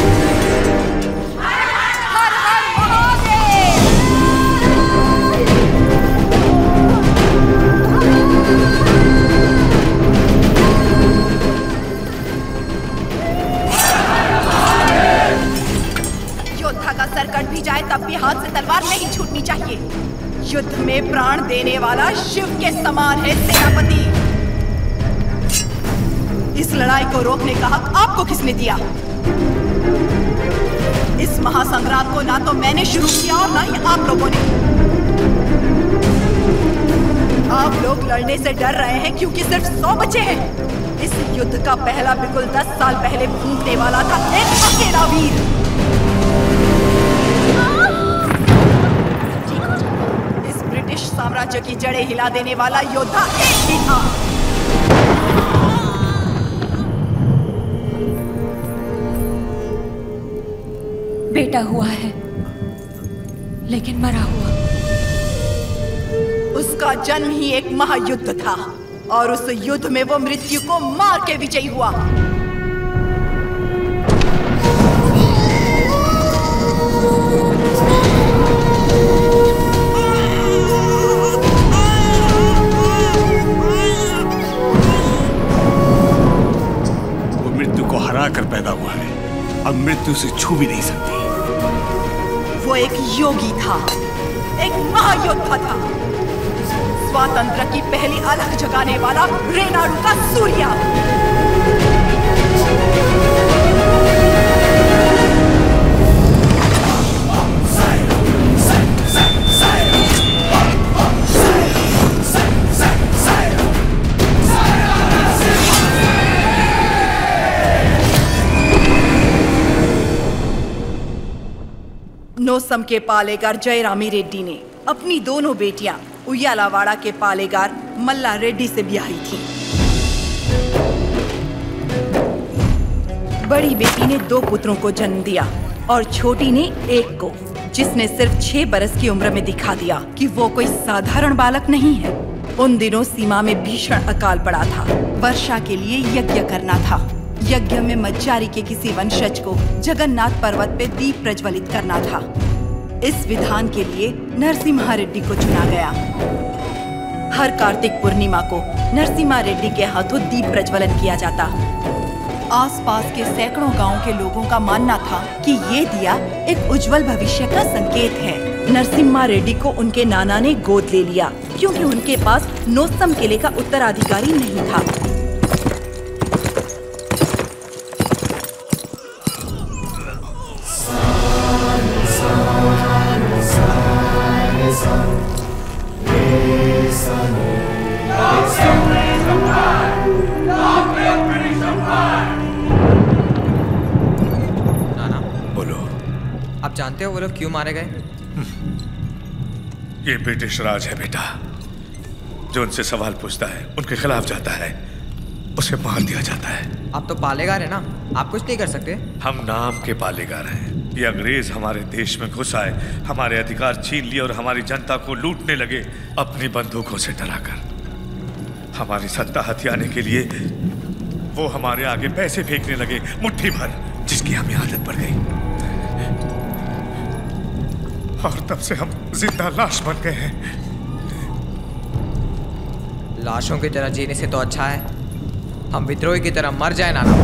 कट भी जाए तब भी हाथ से तलवार नहीं छूटनी चाहिए। युद्ध में प्राण देने वाला शिव के समान है सेनापति। इस लड़ाई को रोकने का हक आपको किसने दिया? इस महासंग्राम को ना तो मैंने शुरू किया और ना ही आप लोगों ने। आप लोग लड़ने से डर रहे हैं क्योंकि सिर्फ 100 बचे हैं। इस युद्ध का पहला बिगुल 10 साल पहले फूंकने वाला था एक अकेला वीर। साम्राज्य की जड़ें हिला देने वाला योद्धा एक ही था। बेटा हुआ है, लेकिन मरा हुआ। उसका जन्म ही एक महायुद्ध था और उस युद्ध में वो मृत्यु को मार के विजयी हुआ। वो मृत्यु को हरा कर पैदा हुआ है, अब मृत्यु से छू भी नहीं सकती। वो एक योगी था, एक महायोद्धा था, स्वातंत्र की पहली अलख जगाने वाला रेनाडू का सूर्या। नोसम के पालेगार जयरामी रेड्डी ने अपनी दोनों बेटियां उयालावाड़ा के पालेगार मल्ला रेड्डी से ब्याही थी। बड़ी बेटी ने 2 पुत्रों को जन्म दिया और छोटी ने एक को, जिसने सिर्फ 6 बरस की उम्र में दिखा दिया कि वो कोई साधारण बालक नहीं है। उन दिनों सीमा में भीषण अकाल पड़ा था। वर्षा के लिए यज्ञ करना था। यज्ञ में मज्जारी के किसी वंशज को जगन्नाथ पर्वत पे दीप प्रज्वलित करना था। इस विधान के लिए नरसिम्हा रेड्डी को चुना गया। हर कार्तिक पूर्णिमा को नरसिम्हा रेड्डी के हाथों दीप प्रज्वलन किया जाता। आसपास के सैकड़ों गांवों के लोगों का मानना था कि ये दिया एक उज्जवल भविष्य का संकेत है। नरसिम्हा रेड्डी को उनके नाना ने गोद ले लिया क्योंकि उनके पास नोसम किले का उत्तराधिकारी नहीं था। आप जानते हो वो लोग क्यों मारे गए? ये ब्रिटिश राज है बेटा। जो उनसे सवाल पूछता है, उनके खिलाफ जाता है, उसे मार दिया जाता है। आप तो पालेगार है ना, आप कुछ नहीं कर सकते? हम नाम के पालेगार हैं। ये अंग्रेज हमारे देश में घुस आए, हमारे अधिकार छीन लिए और हमारी जनता को लूटने लगे अपनी बंदूकों से डराकर। हमारी सत्ता हथियाने के लिए वो हमारे आगे पैसे फेंकने लगे, मुट्ठी भर, जिसकी हमें आदत पड़ गई। और तब से हम जिंदा लाश बन गए हैं। लाशों की तरह जीने से तो अच्छा है हम विद्रोही की तरह मर जाए नाना।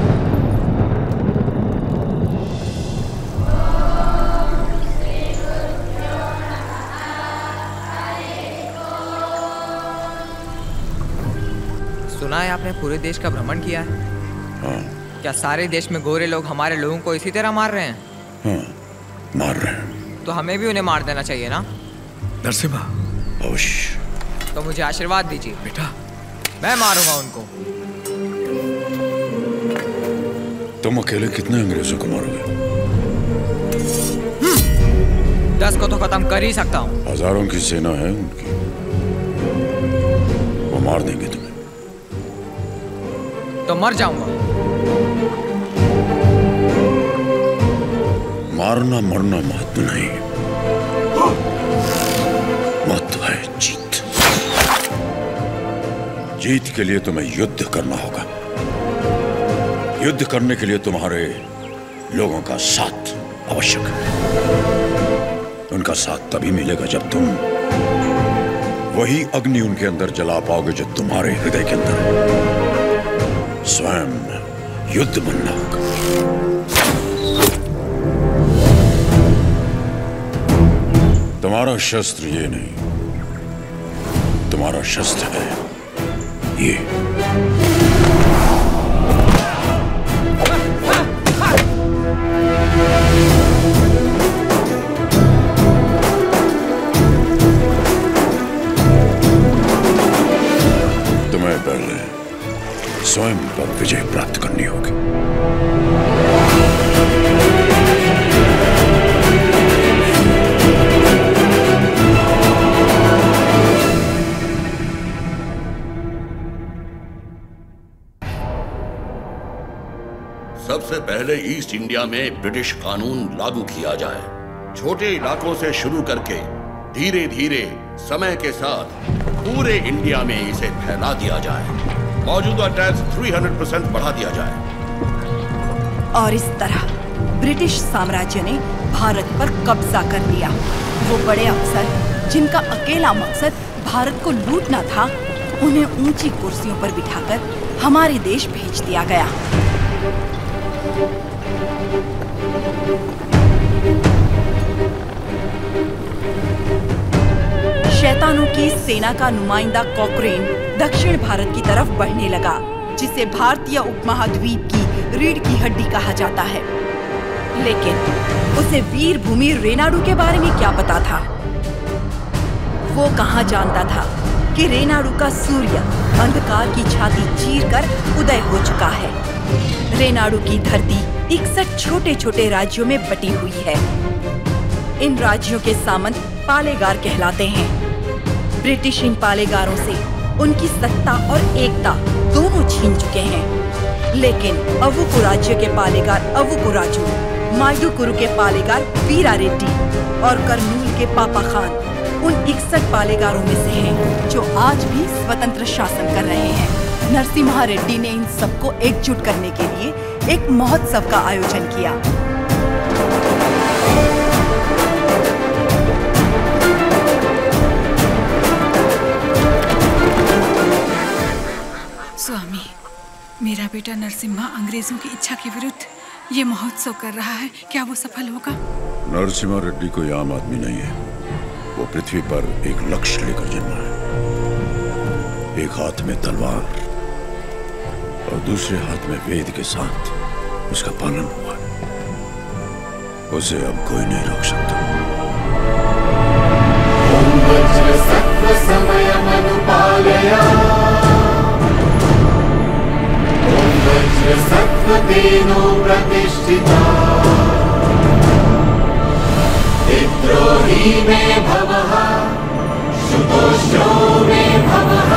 सुना है आपने पूरे देश का भ्रमण किया है? हाँ। क्या सारे देश में गोरे लोग हमारे लोगों को इसी तरह मार रहे हैं? हाँ, मार रहे हैं। तो हमें भी उन्हें मार देना चाहिए ना? नरसिम्हा, अवश्य। तो मुझे आशीर्वाद दीजिए बेटा। मैं मारूंगा उनको। तुम अकेले कितने अंग्रेजों को मारोगे? 10 को तो खत्म कर ही सकता हूँ। हजारों की सेना है उनकी, वो मार देंगे तुम्हें। तो मर जाऊंगा। मारना मरना महत्व नहीं, महत्व है जीत। जीत के लिए तुम्हें युद्ध करना होगा। युद्ध करने के लिए तुम्हारे लोगों का साथ आवश्यक है। उनका साथ तभी मिलेगा जब तुम वही अग्नि उनके अंदर जला पाओगे जो तुम्हारे हृदय के अंदर। स्वयं युद्ध बनना होगा। तुम्हारा शस्त्र ये नहीं, तुम्हारा शस्त्र है ये। तुम्हें पहले स्वयं पर विजय प्राप्त करनी होगी। सबसे पहले ईस्ट इंडिया में ब्रिटिश कानून लागू किया जाए। छोटे इलाकों से शुरू करके धीरे धीरे समय के साथ पूरे इंडिया में इसे फैला दिया जाए। मौजूदा टैक्स 300% बढ़ा दिया जाए। और इस तरह ब्रिटिश साम्राज्य ने भारत पर कब्जा कर लिया। वो बड़े अफसर जिनका अकेला मकसद भारत को लूटना था, उन्हें ऊंची कुर्सियों पर बिठाकर हमारे देश भेज दिया गया। शैतानों की सेना का नुमाइंदा कॉकरेन दक्षिण भारत की तरफ बढ़ने लगा, जिसे भारतीय उपमहाद्वीप की रीढ़ की हड्डी कहा जाता है। लेकिन उसे वीर भूमि रेनाडू के बारे में क्या पता था? वो कहाँ जानता था कि रेनाडू का सूर्य अंधकार की छाती चीरकर उदय हो चुका है। रेनाडू की धरती 61 छोटे छोटे राज्यों में बटी हुई है। इन राज्यों के सामंत पालेगार कहलाते हैं। ब्रिटिश इन पालेगारों से उनकी सत्ता और एकता दोनों छीन चुके हैं। लेकिन अवुकु राज्य के पालेगार अवुकु राजू, माइदुकुरु के पालेगार वीरा रेड्डी और कर्नूल के पापा खान उन 61 पालेगारों में से हैं जो आज भी स्वतंत्र शासन कर रहे हैं। नरसिम्हा रेड्डी ने इन सबको एकजुट करने के लिए एक महोत्सव का आयोजन किया। स्वामी, मेरा बेटा नरसिम्हा अंग्रेजों की इच्छा के विरुद्ध ये महोत्सव कर रहा है, क्या वो सफल होगा? नरसिम्हा रेड्डी कोई आम आदमी नहीं है। वो पृथ्वी पर एक लक्ष्य लेकर जन्मा है। एक हाथ में तलवार और दूसरे हाथ में वेद के साथ उसका पालन हुआ है। उसे अब कोई नहीं रोक सकता। विद्रोही में भवः, शुतोष्णो में भवः।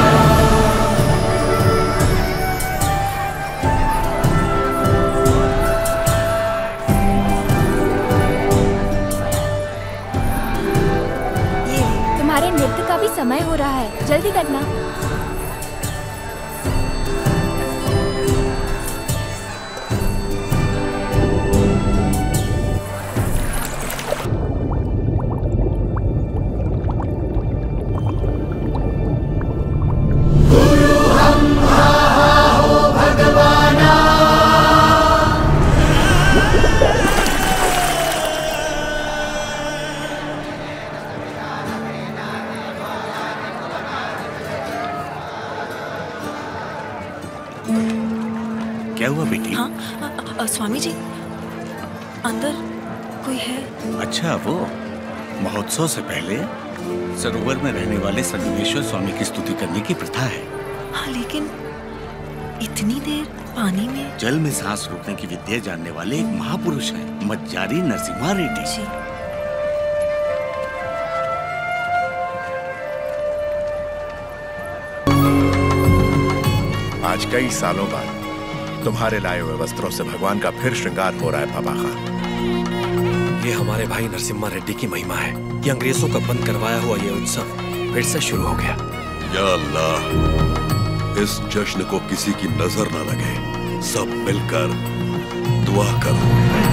ये तुम्हारे नृत्य का भी समय हो रहा है, जल्दी करना। क्या हुआ बेटी? हाँ, स्वामी जी, अंदर कोई है? अच्छा, वो महोत्सव से पहले सरोवर में रहने वाले संगमेश्वर स्वामी की स्तुति करने की प्रथा है। हाँ, लेकिन इतनी देर पानी में? जल में सांस रोकने की विद्या जानने वाले एक महापुरुष हैं, मज्जारी नरसिम्हा रेड्डी जी। आज कई सालों बाद तुम्हारे लाए हुए वस्त्रों से भगवान का फिर श्रृंगार हो रहा है पापा खान। ये हमारे भाई नरसिम्हा रेड्डी की महिमा है कि अंग्रेजों का बंद करवाया हुआ ये उत्सव फिर से शुरू हो गया। या अल्लाह, इस जश्न को किसी की नजर न लगे। सब मिलकर दुआ करो।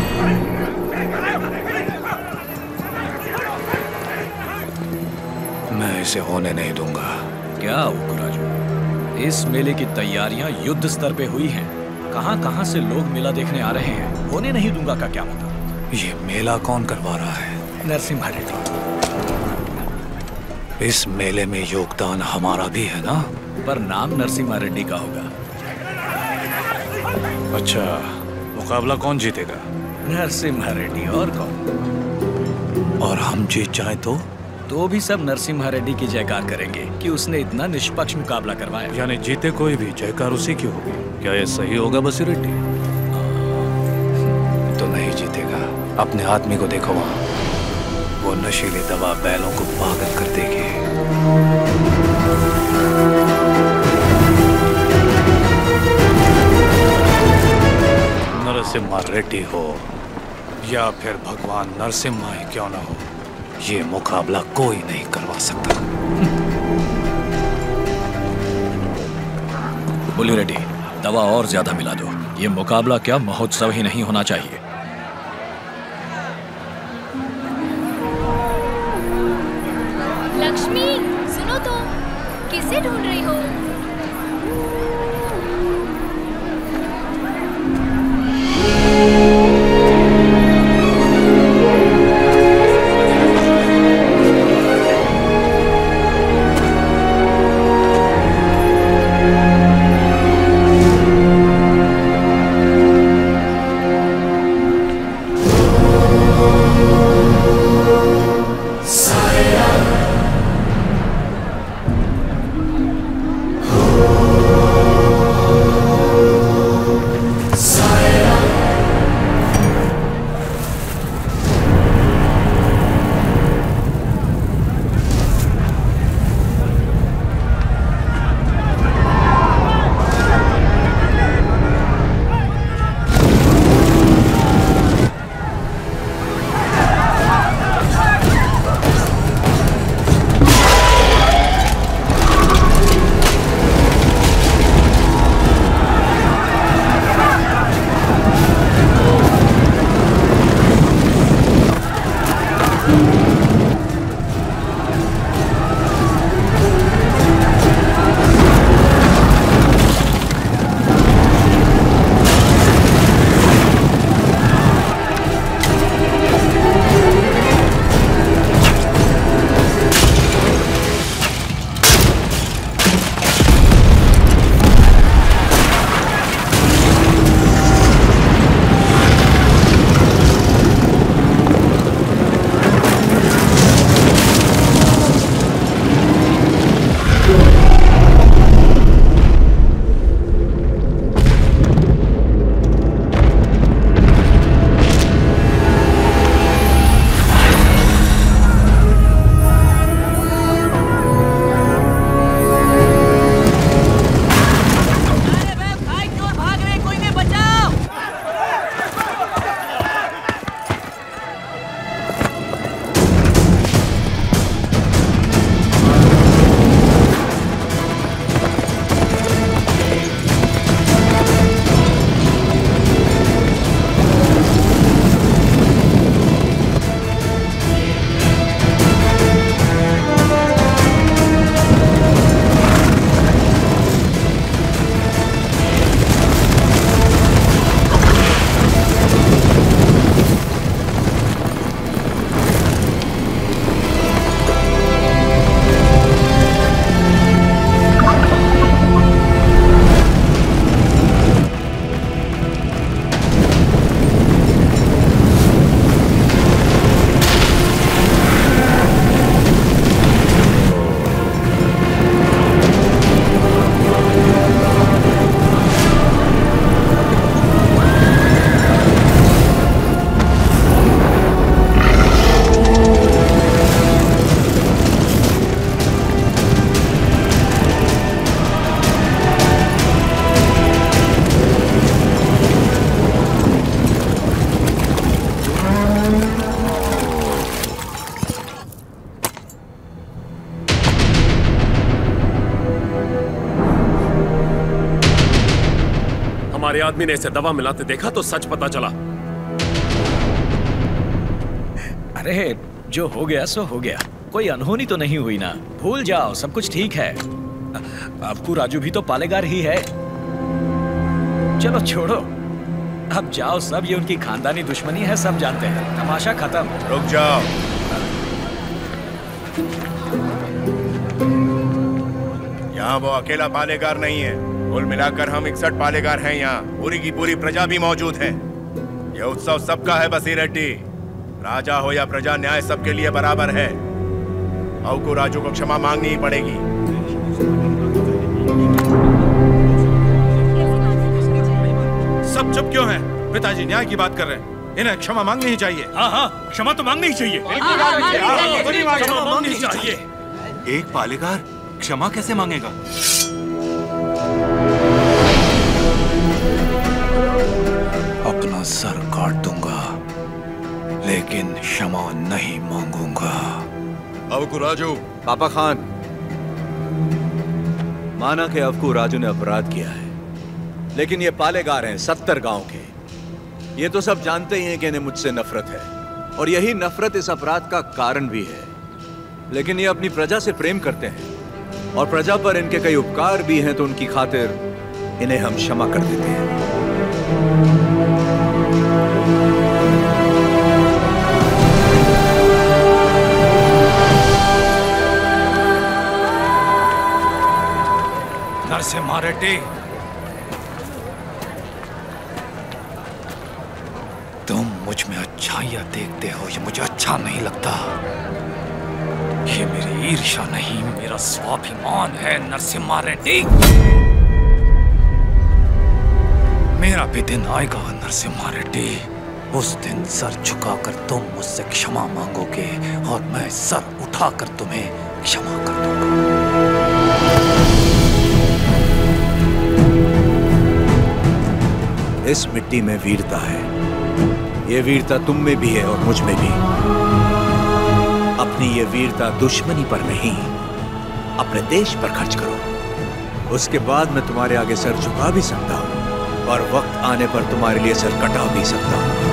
मैं इसे होने नहीं दूंगा। क्या उकराजू, इस मेले की तैयारियां युद्ध स्तर पे हुई हैं। कहां-कहां से लोग मेला देखने आ रहे हैं। होने नहीं दूंगा का क्या मतलब? ये मेला कौन करवा रहा है? नरसिम्हा रेड्डी। इस मेले में योगदान हमारा भी है ना? पर नाम नरसिम्हा रेड्डी का होगा। अच्छा, मुकाबला कौन जीतेगा? नरसिम्हा रेड्डी, और कौन? और हम जीत जाए तो भी सब नरसिम्हा रेड्डी की जयकार करेंगे कि उसने इतना निष्पक्ष मुकाबला करवाया। यानी जीते कोई भी, जयकार उसी की होगी। क्या ये सही होगा बसी रेड्डी? तो नहीं जीतेगा। अपने आदमी को देखो वहाँ, वो नशीली दवा बैलों को पागल कर देगी। नरसिम्हा रेड्डी हो या फिर भगवान नरसिम्हा ही क्यों ना हो, ये मुकाबला कोई नहीं करवा सकता। बुली रेड्डी, दवा और ज्यादा मिला दो। ये मुकाबला क्या महोत्सव ही नहीं होना चाहिए। लक्ष्मी, सुनो तो, किसे ढूंढ रही हो? हमारे आदमी ने इसे दवा मिलाते देखा तो सच पता चला। अरे जो हो गया सो हो गया, कोई अनहोनी तो नहीं हुई ना। भूल जाओ, सब कुछ ठीक है। आपको राजू भी तो पालेगार ही है। चलो छोड़ो, अब जाओ सब, ये उनकी खानदानी दुश्मनी है, सब जानते हैं। तमाशा खत्म। रुक जाओ। यहाँ वो अकेला पालेगार नहीं है, कुल मिलाकर हम 61 पालेगार हैं यहाँ। पूरी की पूरी प्रजा भी मौजूद है। यह उत्सव सबका है बसी रेड्डी। राजा हो या प्रजा, न्याय सबके लिए बराबर है। औ को राजू को क्षमा मांगनी ही पड़ेगी। सब चुप क्यों हैं? पिताजी न्याय की बात कर रहे हैं, इन्हें क्षमा मांगनी ही चाहिए। हाँ हाँ, क्षमा तो मांगनी ही चाहिए। क्षमा मांगनी ही चाहिए। एक पालेगार क्षमा कैसे मांगेगा? अपना सर काट दूंगा, लेकिन क्षमा नहीं मांगूंगा। अवकू राजू। पापा खान, माना कि अवकू राजू ने अपराध किया है, लेकिन ये पालेगार हैं 70 गांव के। ये तो सब जानते ही हैं कि इन्हें मुझसे नफरत है, और यही नफरत इस अपराध का कारण भी है। लेकिन ये अपनी प्रजा से प्रेम करते हैं, और प्रजा पर इनके कई उपकार भी हैं, तो उनकी खातिर इन्हें हम क्षमा कर देते हैं। नरसिम्हा रेड्डी, तुम मुझ में अच्छाइयां देखते हो, ये मुझे अच्छा नहीं लगता। ये मेरी ईर्ष्या नहीं, मेरा स्वाभिमान है नरसिम्हा रेड्डी। मेरा भी दिन आएगा नरसिम्हा रेड्डी, उस दिन सर झुकाकर तुम मुझसे क्षमा मांगोगे, और मैं सर उठाकर तुम्हें क्षमा कर दूंगा। इस मिट्टी में वीरता है, ये वीरता तुम में भी है और मुझ में भी। अपनी ये वीरता दुश्मनी पर नहीं, अपने देश पर खर्च करो। उसके बाद मैं तुम्हारे आगे सर झुका भी सकता हूं, और वक्त आने पर तुम्हारे लिए सर कटा भी सकता हूं।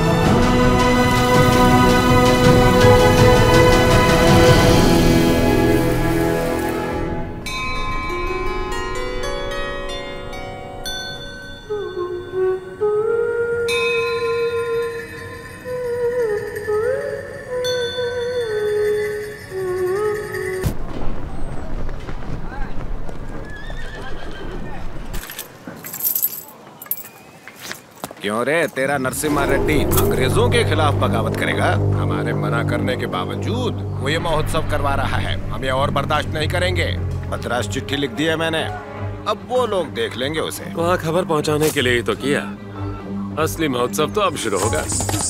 क्यों रे, तेरा नरसिम्हा रेड्डी अंग्रेजों के खिलाफ बगावत करेगा? हमारे मना करने के बावजूद वो ये महोत्सव करवा रहा है। हम ये और बर्दाश्त नहीं करेंगे। मद्रास चिट्ठी लिख दी है मैंने, अब वो लोग देख लेंगे उसे। वहाँ खबर पहुँचाने के लिए ही तो किया। असली महोत्सव तो अब शुरू होगा।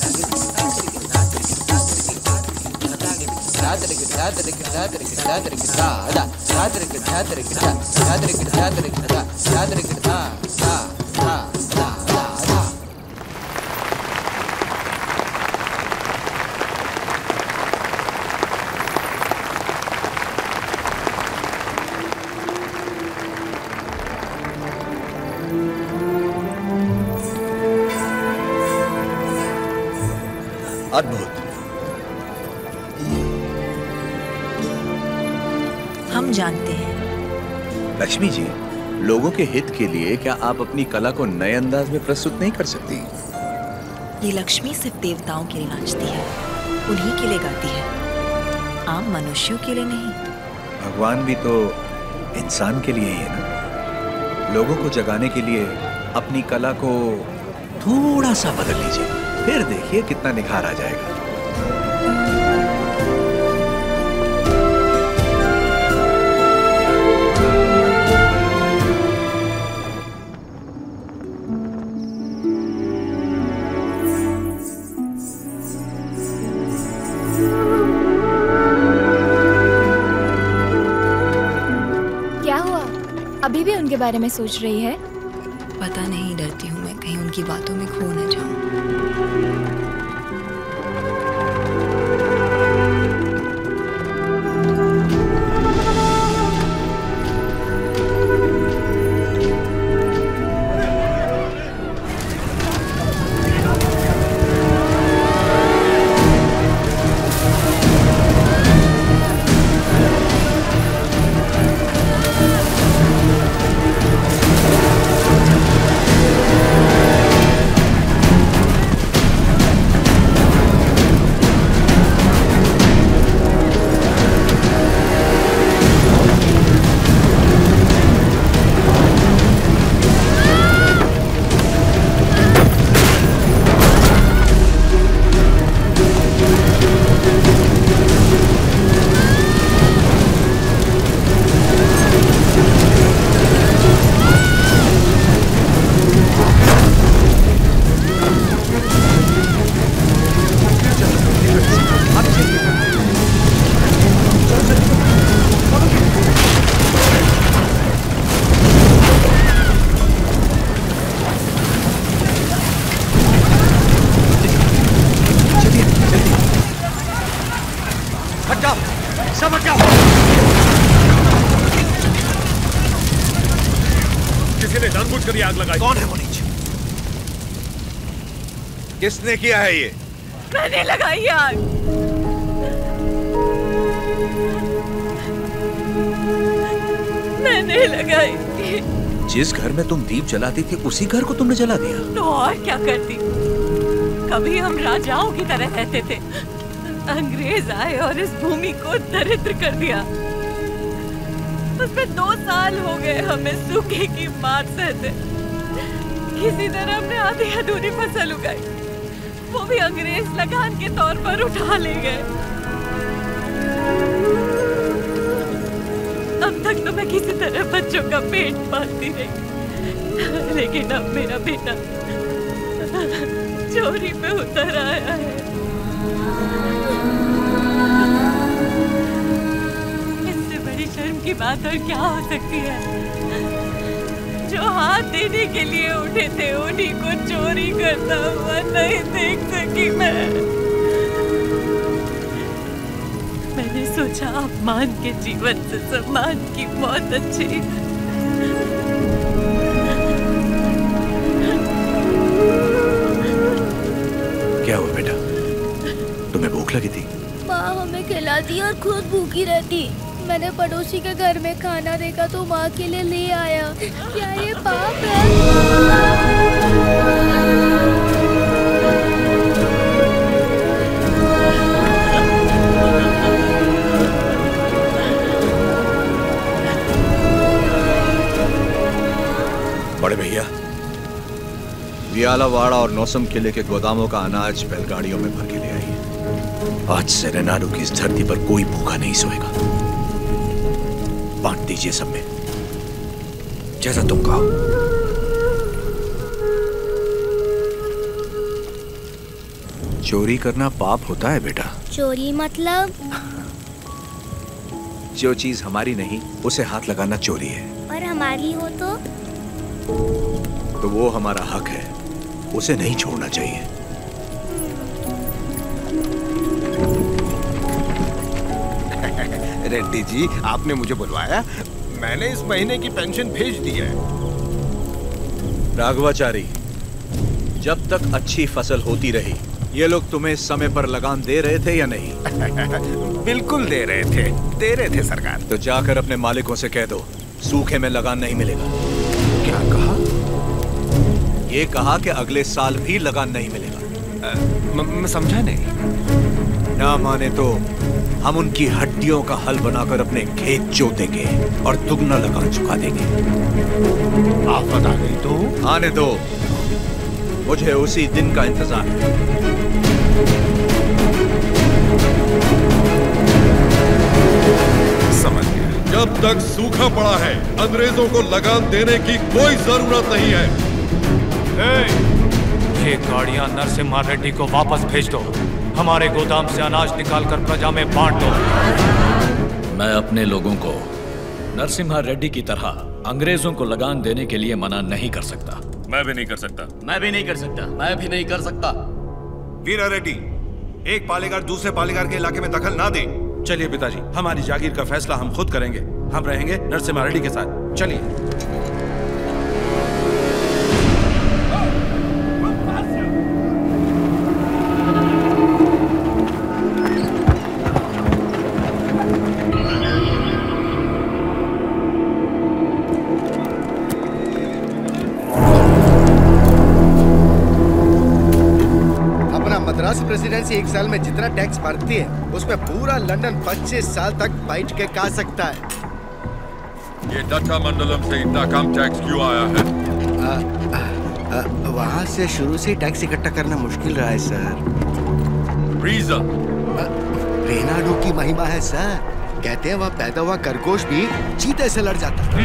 अद्भुत। हम जानते हैं। लक्ष्मी जी, लोगों के हित के लिए क्या आप अपनी कला को नए अंदाज में प्रस्तुत नहीं कर सकती? ये लक्ष्मी सिर्फ देवताओं के लिए नाचती है, उन्हीं के लिए गाती है, आम मनुष्यों के लिए नहीं। भगवान भी तो इंसान के लिए ही है ना। लोगों को जगाने के लिए अपनी कला को थोड़ा सा बदल लीजिए, फिर देखिए कितना निखार आ जाएगा। क्या हुआ? अभी भी उनके बारे में सोच रही है? पता नहीं, डरती हूँ मैं कहीं उनकी बातों में खो न जाऊं। अकेले जानबूझकर ये आग लगाई। कौन है वो नीच? किसने किया है ये? मैंने लगाई आग। मैंने लगाई। जिस घर में तुम दीप जलाती थी उसी घर को तुमने जला दिया? तो और क्या करती? कभी हम राजाओं की तरह रहते थे, अंग्रेज आए और इस भूमि को दरिद्र कर दिया। उसमें 2 साल हो गए हमें सूखे की मार सहते। किसी तरह हमने आधी अधूरी फसल उगाई, वो भी अंग्रेज लगान के तौर पर उठा ले गए। अब तक तो मैं किसी तरह बच्चों का पेट पालती रही, लेकिन अब मेरा बेटा चोरी पे उतर आया है। इससे बड़ी शर्म की बात और क्या हो सकती है? जो हाथ देने के लिए उठे थे उन्हीं को चोरी करता हुआ नहीं देख सकी मैं। मैंने सोचा अपमान के जीवन से सम्मान की मौत अच्छी। क्या हुआ बेटा? तुम्हें भूख लगी थी? माँ हमें खिलाती और खुद भूखी रहती। मैंने पड़ोसी के घर में खाना देखा तो माँ के लिए ले आया। क्या ये पाप है? बड़े भैया, वियालावाड़ा और नौसम किले के गोदामों का अनाज बैलगाड़ियों में भर के ले आइए। आज से रेनाडू की इस धरती पर कोई भूखा नहीं सोएगा। बांट दीजिए सब में, जैसा तुम कहो। चोरी करना पाप होता है बेटा। चोरी मतलब? जो चीज हमारी नहीं उसे हाथ लगाना चोरी है। और हमारी हो तो वो हमारा हक है, उसे नहीं छोड़ना चाहिए। रेड्डी जी, आपने मुझे बुलवाया? मैंने इस महीने की पेंशन भेज दी है। राघवाचारी, जब तक अच्छी फसल होती रही, ये लोग तुम्हें समय पर लगान दे रहे थे या नहीं? बिल्कुल दे रहे थे सरकार। तो जाकर अपने मालिकों से कह दो, सूखे में लगान नहीं मिलेगा। क्या कहा? ये कहा कि अगले साल भी लगान नहीं मिलेगा। मैं समझा नहीं। ना माने तो हम उनकी हड्डियों का हल बनाकर अपने खेत जोतेंगे और दुगना लगान चुका देंगे। आफत आ गई तो? आने दो, मुझे उसी दिन का इंतजार है। समझ गया। जब तक सूखा पड़ा है, अंग्रेजों को लगान देने की कोई जरूरत नहीं है। ये गाड़ियां नरसिम्हा रेड्डी को वापस भेज दो। हमारे गोदाम से अनाज निकालकर प्रजा में बांट दो। मैं अपने लोगों को नरसिम्हा रेड्डी की तरह अंग्रेजों को लगान देने के लिए मना नहीं कर सकता। मैं भी नहीं कर सकता। मैं भी नहीं कर सकता। मैं भी नहीं कर सकता। वीरा रेड्डी, एक पालेगार दूसरे पालेगार के इलाके में दखल ना दे। चलिए पिताजी, हमारी जागीर का फैसला हम खुद करेंगे। हम रहेंगे नरसिम्हा रेड्डी के साथ। चलिए। प्रेसिडेंसी एक साल में जितना टैक्स भरती है उसमें पूरा लंदन 25 साल तक बैठ के खा सकता है। ये दत्ता मंडलम से इतना कम टैक्स क्यों आया है? वहाँ से शुरू से टैक्स इकट्ठा करना मुश्किल रहा है सर। रीजन? रेनाडू की महिमा है सर। कहते हैं वहाँ पैदा हुआ खरगोश भी चीते से लड़ जाता है।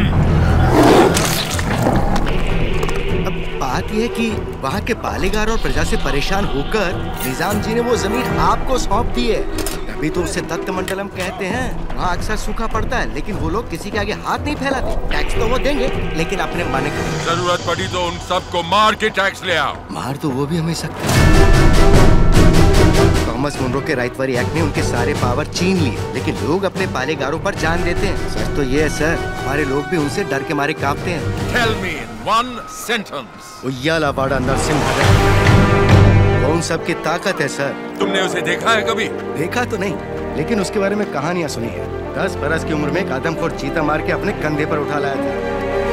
बात यह है कि वहाँ के पालेगार और प्रजा से परेशान होकर निजाम जी ने वो जमीन आपको सौंप दी है। तभी तो उसे दत्त मंडलम कहते हैं। वहाँ अक्सर सूखा पड़ता है लेकिन वो लोग किसी के आगे हाथ नहीं फैलाते। टैक्स तो वो देंगे लेकिन अपने मन का। जरूरत पड़ी तो उन सबको मार के टैक्स ले आओ। मार तो वो भी हमें सकते। थॉमस मुनरो के राइटवरी एक्ट ने उनके सारे पावर छीन लिए, लेकिन लोग अपने पालेगारों पर जान देते हैं। सच तो ये है सर, हमारे लोग भी उनसे डर के मारे कांपते हैं। Tell me in one sentence. उయ్యాలవాడ Narasimha कौन सबकी ताकत है सर? तुमने उसे देखा है कभी? देखा तो नहीं, लेकिन उसके बारे में कहानियां सुनी है। 10 बरस की उम्र में एक आदमखोर चीता मार के अपने कंधे पर उठा लाया था।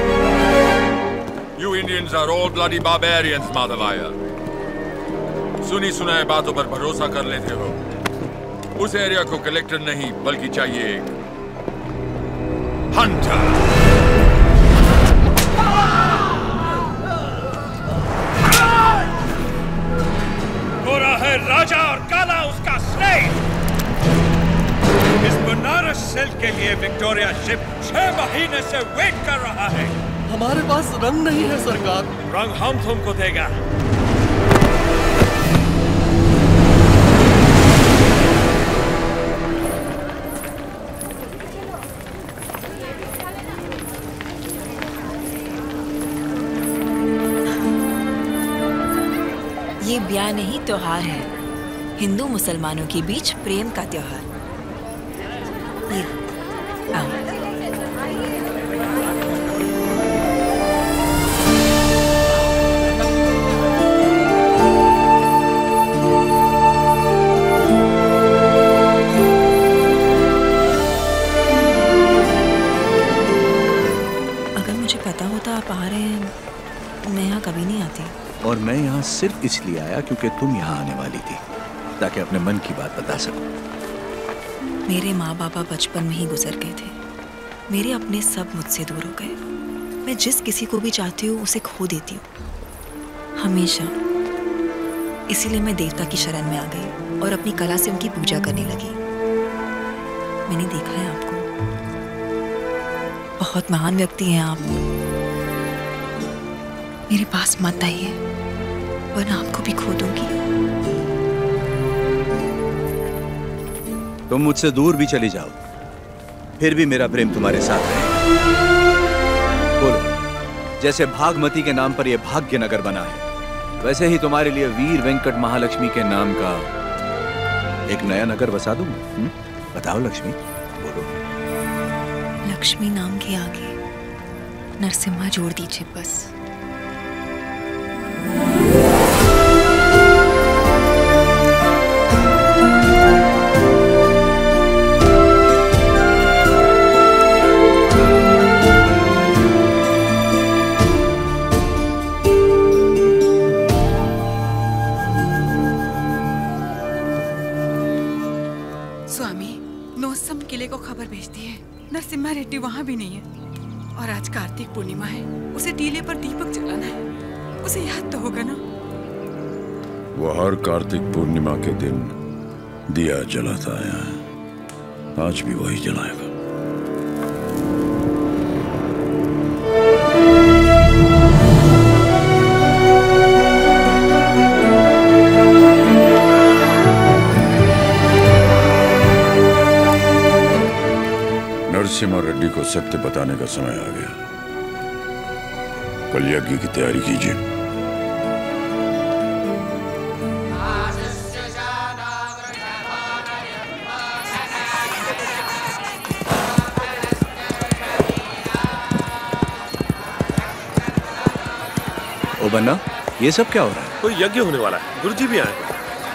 You Indians are all bloody barbarians, Madhavaya. सुनी सुनाए बातों पर भरोसा कर लेते हो। उस एरिया को कलेक्टर नहीं बल्कि चाहिए एक हंटर। गोरा है राजा और काला उसका स्लेव। इस बनारस सेल के लिए विक्टोरिया शिप 6 महीने से वेट कर रहा है। हमारे पास रंग नहीं है सरकार। रंग हम तुमको देगा। ये ब्याह नहीं त्योहार है, हिंदू मुसलमानों के बीच प्रेम का त्योहार। ये आओ। अगर मुझे पता होता आप आ रहे हैं, मैं यहाँ कभी नहीं आती। और मैं यहाँ सिर्फ इसलिए आया क्योंकि तुम यहाँ आने वाली थी, ताकि अपने मन की बात बता सकूं। मेरे माँ बाबा बचपन में ही गुजर गए थे। मेरे अपने सब मुझसे दूर हो गए। मैं जिस किसी को भी चाहती हूँ उसे खो देती हूँ, हमेशा। इसीलिए मैं देवता की शरण में आ गई और अपनी कला से उनकी पूजा करने लगी। मैंने देखा है आपको, बहुत महान व्यक्ति हैं आप। मेरे पास मत आइए, वरना आपको भी खो दूंगी। तुम मुझसे दूर भी चली जाओ, फिर भी मेरा प्रेम तुम्हारे साथ रहेगा। बोलो, जैसे भागमती के नाम पर यह भाग्य नगर बना है, वैसे ही तुम्हारे लिए वीर वेंकट महालक्ष्मी के नाम का एक नया नगर बसा दूं। बताओ लक्ष्मी, बोलो। लक्ष्मी नाम के आगे नरसिम्हा जोड़ दीजिए बस। नरसिम्हा रेड्डी वहाँ भी नहीं है। और आज कार्तिक पूर्णिमा है, उसे टीले पर दीपक जलाना है। उसे याद तो होगा ना? वो हर कार्तिक पूर्णिमा के दिन दिया जलाता आया है, आज भी वही जलाएगा। नरसिम्हा रेड्डी को सत्य बताने का समय आ गया। कल यज्ञ की तैयारी कीजिए। ओ बन्ना, ये सब क्या हो रहा है? कोई यज्ञ होने वाला है, गुरुजी भी आए।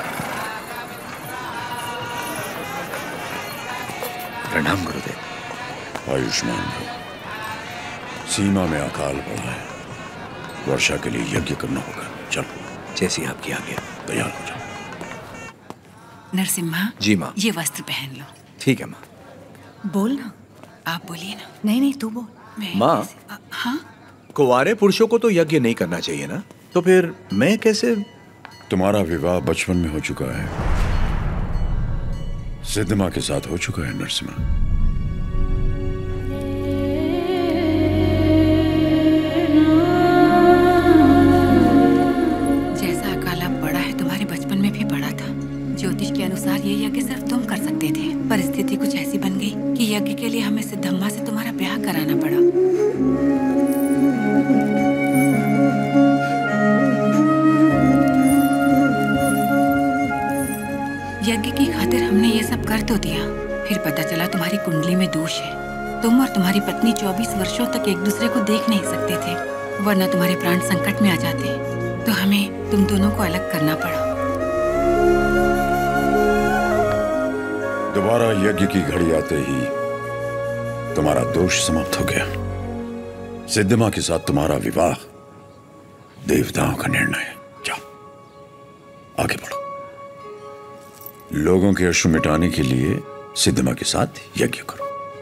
प्रणाम गुरुदेव। आयुष्मान भव। सीमा में अकाल पड़ा है, वर्षा के लिए यज्ञ करना होगा। चलो, जैसी आपकी आज्ञा। तैयार हो जाओ। नरसिम्हा जी माँ। ये वस्त्र पहन लो। ठीक है माँ। बोल ना, आप बोलिए ना। नहीं तू बोल। माँ, हाँ? कुंवारे पुरुषों को तो यज्ञ नहीं करना चाहिए ना, तो फिर मैं कैसे? तुम्हारा विवाह बचपन में हो चुका है, सिद्धमा के साथ हो चुका है नरसिम्हा। जैसा अकाला पड़ा है, तुम्हारे बचपन में भी पड़ा था। ज्योतिष के अनुसार ये यज्ञ सिर्फ तुम कर सकते थे। परिस्थिति कुछ ऐसी बन गई कि यज्ञ के लिए हमें सिद्धम्मा से तुम्हारा ब्याह कराना पड़ा। में दोष है। तुम और तुम्हारी पत्नी 24 वर्षों तक एक दूसरे को देख नहीं सकते थे, वरना तुम्हारे प्राण संकट में आ जाते, तो हमें तुम दोनों को अलग करना पड़ा। दोबारा यज्ञ की घड़ी आते ही तुम्हारा दोष समाप्त हो गया। सिद्धिमा के साथ तुम्हारा विवाह देवताओं का निर्णय है। जाओ आगे बढ़ो। लोगों के अश्रु मिटाने के लिए सिद्धिमा के साथ यज्ञ करो।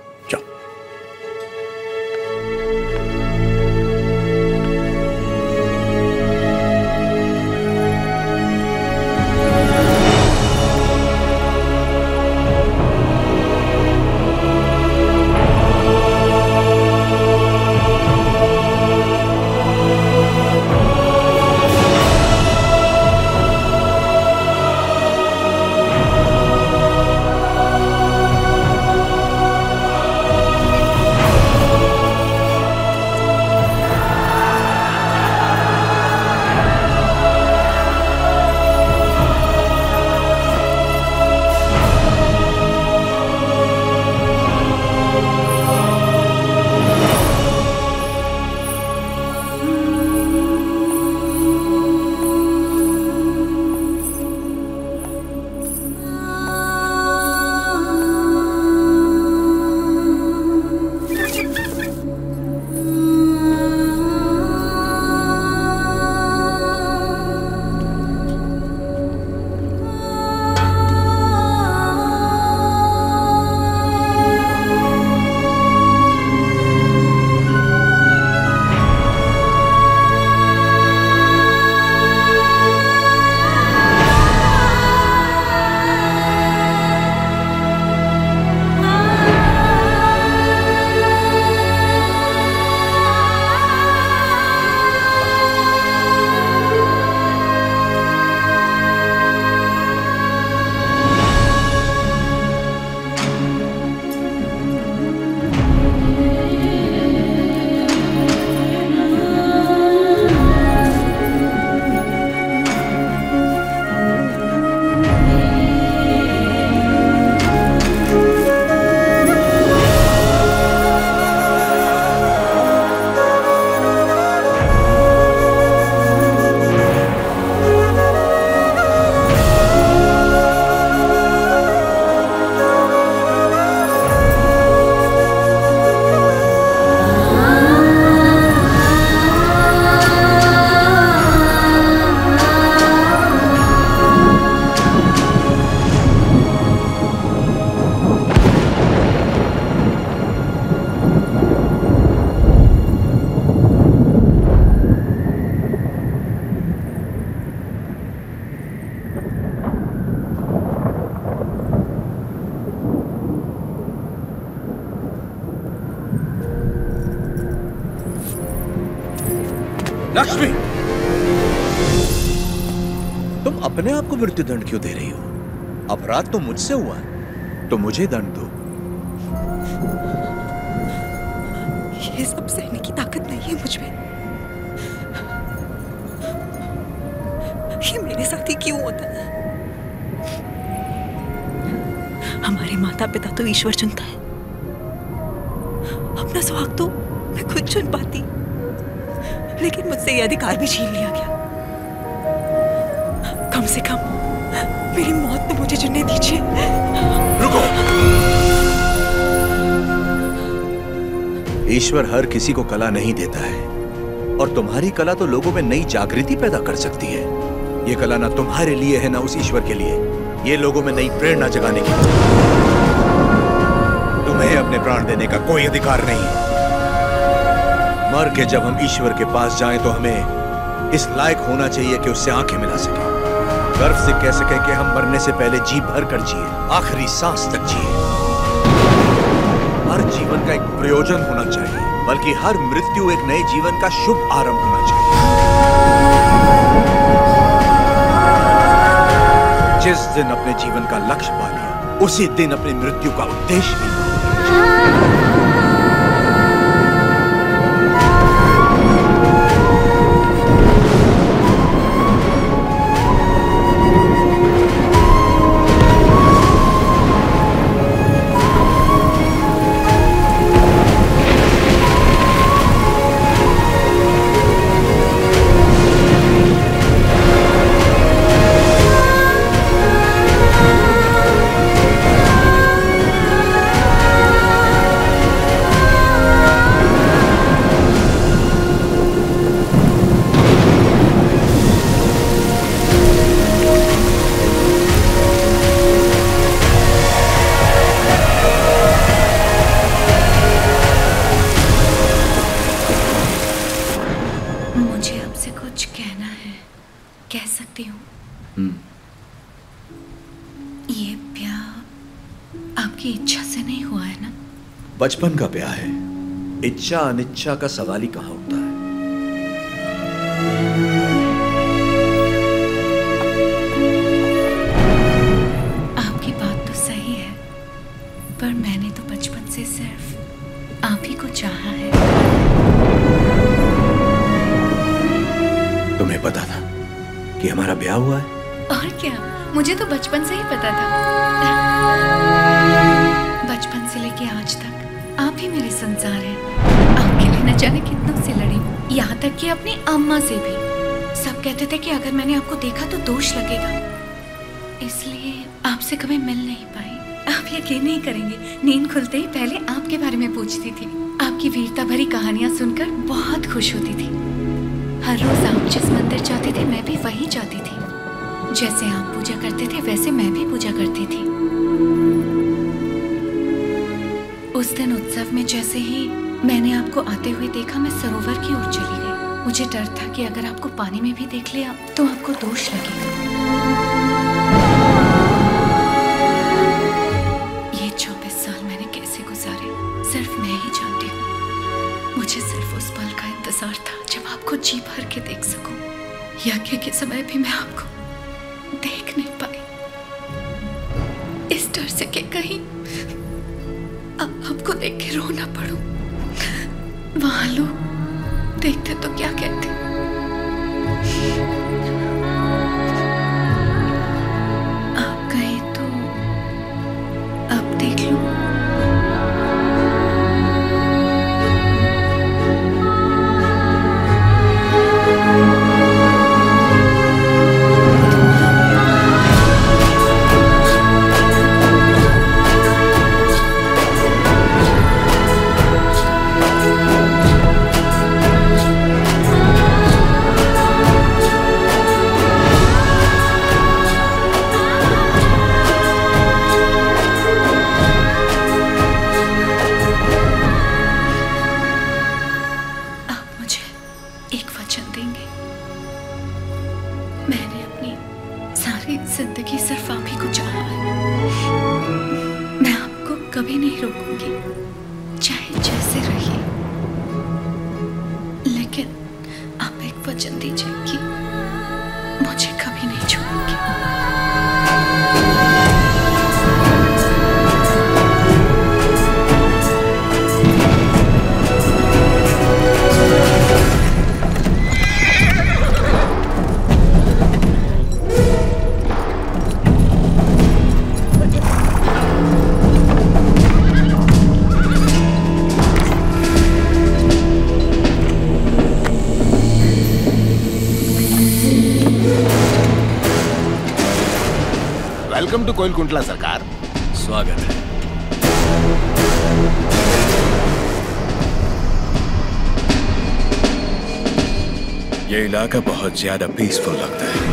लक्ष्मी, तुम अपने आप को मृत्यु दंड क्यों दे रही हो? अपराध तो मुझसे हुआ है, तो मुझे दंड दो। ये सब सहने की ताकत नहीं है मुझ में। ये मेरे साथ ही क्यों होता है? हमारे माता पिता तो ईश्वर चुनता है, अपना सुहाग तो मैं खुद चुन पाती, लेकिन मुझसे ये अधिकार भी छीन लिया गया। कम से कम मेरी मौत तो मुझे चुनने दीजिए। रुको। ईश्वर हर किसी को कला नहीं देता है, और तुम्हारी कला तो लोगों में नई जागृति पैदा कर सकती है। ये कला ना तुम्हारे लिए है ना उस ईश्वर के लिए, ये लोगों में नई प्रेरणा जगाने की। तुम्हें अपने प्राण देने का कोई अधिकार नहीं। मर के जब हम ईश्वर के पास जाएं तो हमें इस लायक होना चाहिए कि उससे आंखें मिला सके, गर्व से कह सके कि हम मरने से पहले जी भर कर जिए, आखिरी सांस तक जिए। हर जीवन का एक प्रयोजन होना चाहिए, बल्कि हर मृत्यु एक नए जीवन का शुभ आरंभ होना चाहिए। जिस दिन अपने जीवन का लक्ष्य पा लिया, उसी दिन अपनी मृत्यु का उद्देश्य भी पा लिया। कह सकती हूँ ये ब्याह आपकी इच्छा से नहीं हुआ है ना? बचपन का ब्याह है, इच्छा अनिच्छा का सवाल ही कहाँ होता है। आपकी बात तो सही है, पर मैंने तो बचपन से सिर्फ आप ही को चाहा है। तुम्हें पता था कि हमारा ब्याह हुआ है? और क्या, मुझे तो बचपन से ही पता था। बचपन से लेके आज तक आप ही मेरे संसार हैं। आपके लिए न जाने कितनों से लड़ी, यहाँ तक कि अपनी अम्मा से भी। सब कहते थे कि अगर मैंने आपको देखा तो दोष लगेगा, इसलिए आपसे कभी मिल नहीं पाई। आप यकीन नहीं करेंगे, नींद खुलते ही पहले आपके बारे में पूछती थी। आपकी वीरता भरी कहानियां सुनकर बहुत खुश होती थी। हर रोज आप जिस मंदिर जाते थे मैं भी वहीं जाती थी। जैसे आप पूजा करते थे वैसे मैं भी पूजा करती थी। उस दिन उत्सव में जैसे ही मैंने आपको आते हुए देखा, मैं सरोवर की ओर चली गई। मुझे डर था कि अगर आपको पानी में भी देख लिया तो आपको दोष लगेगा। ये 24 साल मैंने कैसे गुजारे सिर्फ मैं ही जानती हूँ। मुझे सिर्फ उस पल का इंतजार था जब आपको जी भर के देख सकूं। यज्ञ के समय भी मैं आपको देख नहीं पाई, इस डर से कि कहीं आपको देख के रो ना पड़ूं। वहां लोग देखते तो क्या कहते। आप कहे तो अब देख लो। वेलकम टू कोइलकुंटला सरकार। स्वागत है। ये इलाका बहुत ज्यादा पीसफुल लगता है।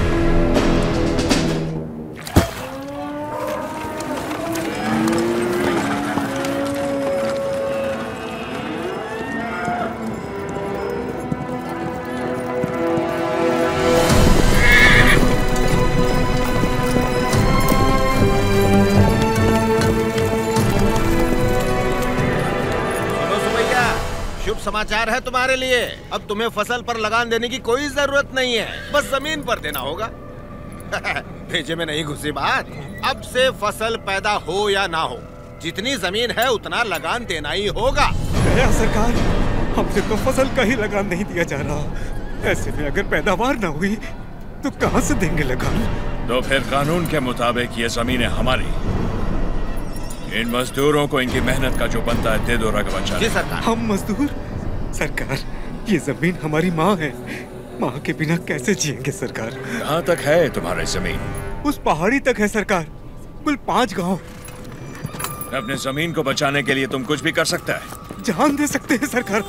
समाचार है तुम्हारे लिए। अब तुम्हें फसल पर लगान देने की कोई जरूरत नहीं है, बस जमीन पर देना होगा। भेजे में नहीं घुसी बात। अब से फसल पैदा हो या ना हो, जितनी जमीन है उतना लगान देना ही होगा। सरकार, हमसे तो फसल का ही लगान नहीं दिया जा रहा। ऐसे में अगर पैदावार ना हुई तो कहां से देंगे लगान? तो फिर कानून के मुताबिक ये जमीनें हमारी। इन मजदूरों को इनकी मेहनत का जो बनता है दे दो रघुवंश। जी सरकार। हम मजदूर? सरकार, ये जमीन हमारी माँ है। माँ के बिना कैसे जिएंगे सरकार? कहाँ तक है तुम्हारी जमीन? उस पहाड़ी तक है सरकार, कुल 5 गांव। अपने जमीन को बचाने के लिए तुम कुछ भी कर सकता है। जान दे सकते हैं सरकार।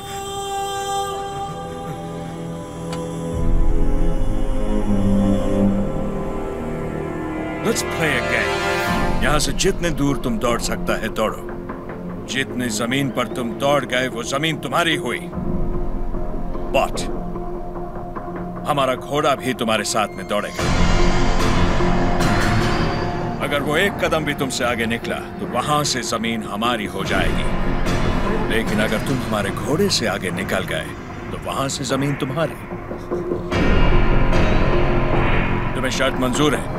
Let's play a game. यहाँ से जितने दूर तुम दौड़ सकता है दौड़ो। जितनी जमीन पर तुम दौड़ गए वो जमीन तुम्हारी हुई। But हमारा घोड़ा भी तुम्हारे साथ में दौड़ेगा। अगर वो एक कदम भी तुमसे आगे निकला तो वहां से जमीन हमारी हो जाएगी, लेकिन अगर तुम हमारे घोड़े से आगे निकल गए तो वहां से जमीन तुम्हारी। तुम्हें शर्त मंजूर है?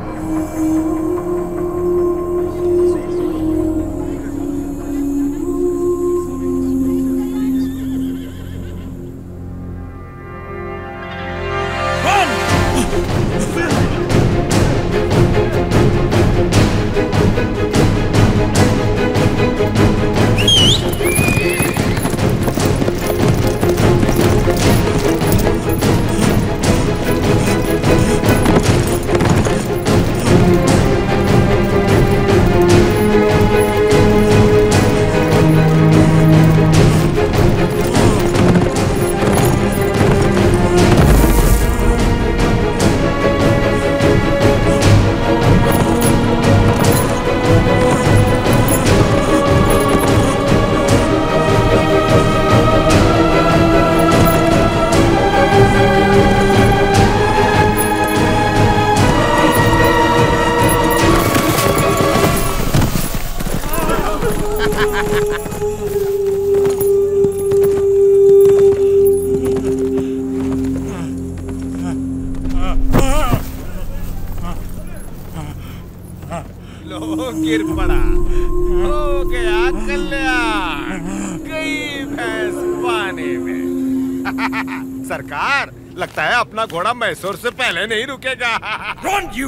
गिर पड़ा, हो गया कल्याण, गई भैंस पानी में। सरकार, लगता है अपना घोड़ा मैसूर से पहले नहीं रुकेगा। Run, you!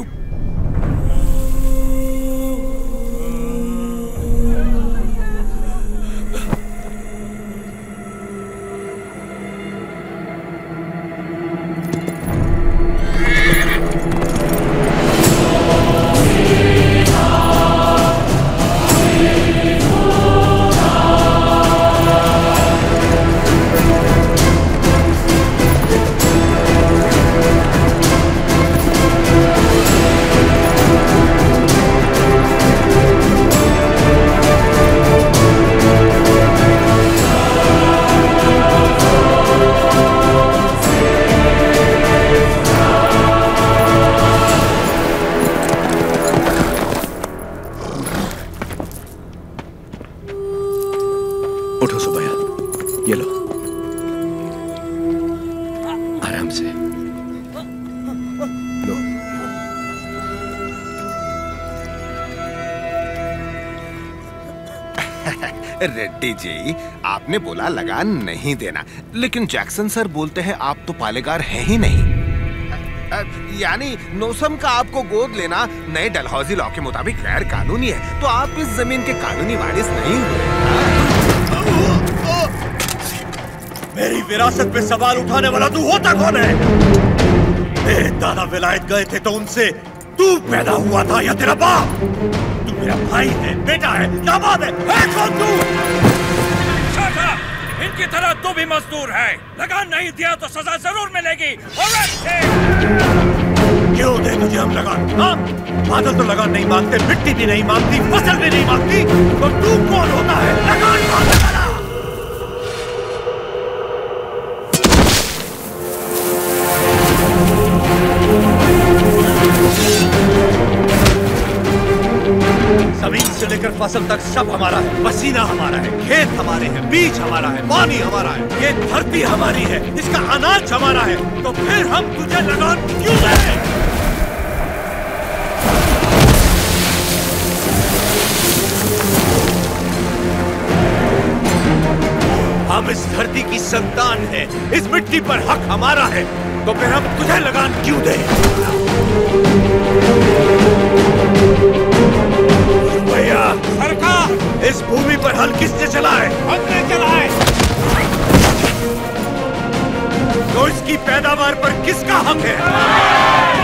उठो सुबैया, ये लो, आराम से लो। रेड्डी जी, आपने बोला लगान नहीं देना, लेकिन जैक्सन सर बोलते हैं आप तो पालेगार हैं ही नहीं। यानी नौसम का आपको गोद लेना नए डलहौजी लॉ के मुताबिक गैर कानूनी है, तो आप इस जमीन के कानूनी वारिस नहीं हुए। मेरी विरासत पे सवाल उठाने वाला तू होता कौन है? मेरे दादा विलायत गए थे तो उनसे तू पैदा हुआ था या तेरा बाप? तू मेरा भाई है, बेटा है, दामाद है कौन तू? इनकी तरह तू भी मजदूर है, लगान नहीं दिया तो सजा जरूर मिलेगी। क्यों दे तुझे हम लगान? हाँ? बादल तो लगान नहीं मांगते, मिट्टी भी नहीं मांगती, फसल भी नहीं मांगती, तो तू कौन होता है लगान मांगने वाला? जमीन से लेकर फसल तक सब हमारा है, पसीना हमारा है, खेत हमारे हैं, बीज हमारा है, पानी हमारा है, ये धरती हमारी है, इसका अनाज हमारा है, तो फिर हम तुझे लगान क्यों दें? हम इस धरती की संतान है, इस मिट्टी पर हक हमारा है, तो फिर हम तुझे लगान क्यों दें? भैया, सरकार, इस भूमि पर हल किसने चला है? हमने चला है। तो इसकी पैदावार पर किसका हक है?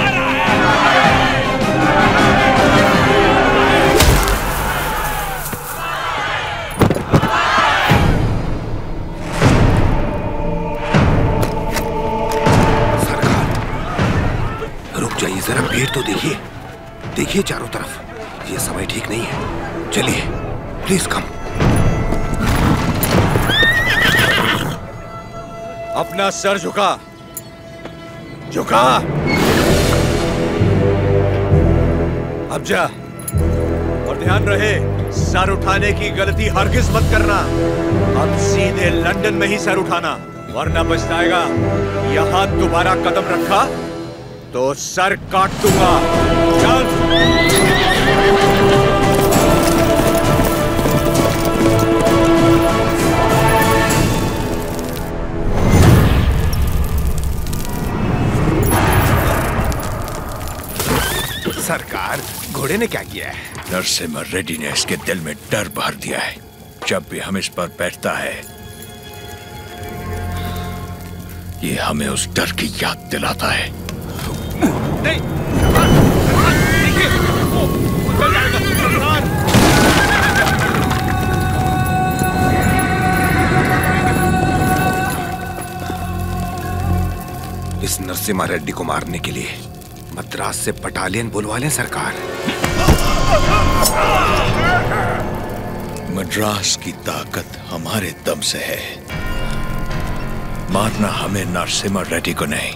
जाइए जरा, भीड़ तो देखिए, देखिए चारों तरफ, ये समय ठीक नहीं है। चलिए प्लीज कम। अपना सर झुका, झुका। अब जा, और ध्यान रहे सर उठाने की गलती हरगिज मत करना। अब सीधे लंदन में ही सर उठाना, वरना पछताएगा। यहां दोबारा कदम रखा तो सर काट दूंगा। चल। सरकार, घोड़े ने क्या किया है? नरसिम्हा रेड्डी ने इसके दिल में डर भर दिया है। जब भी हम इस पर बैठता है, ये हमें उस डर की याद दिलाता है। नहीं, इस नरसिम्हा रेड्डी को मारने के लिए मद्रास से बटालियन बुलवा लें सरकार। मद्रास की ताकत हमारे दम से है। मारना हमें नरसिम्हा रेड्डी को नहीं,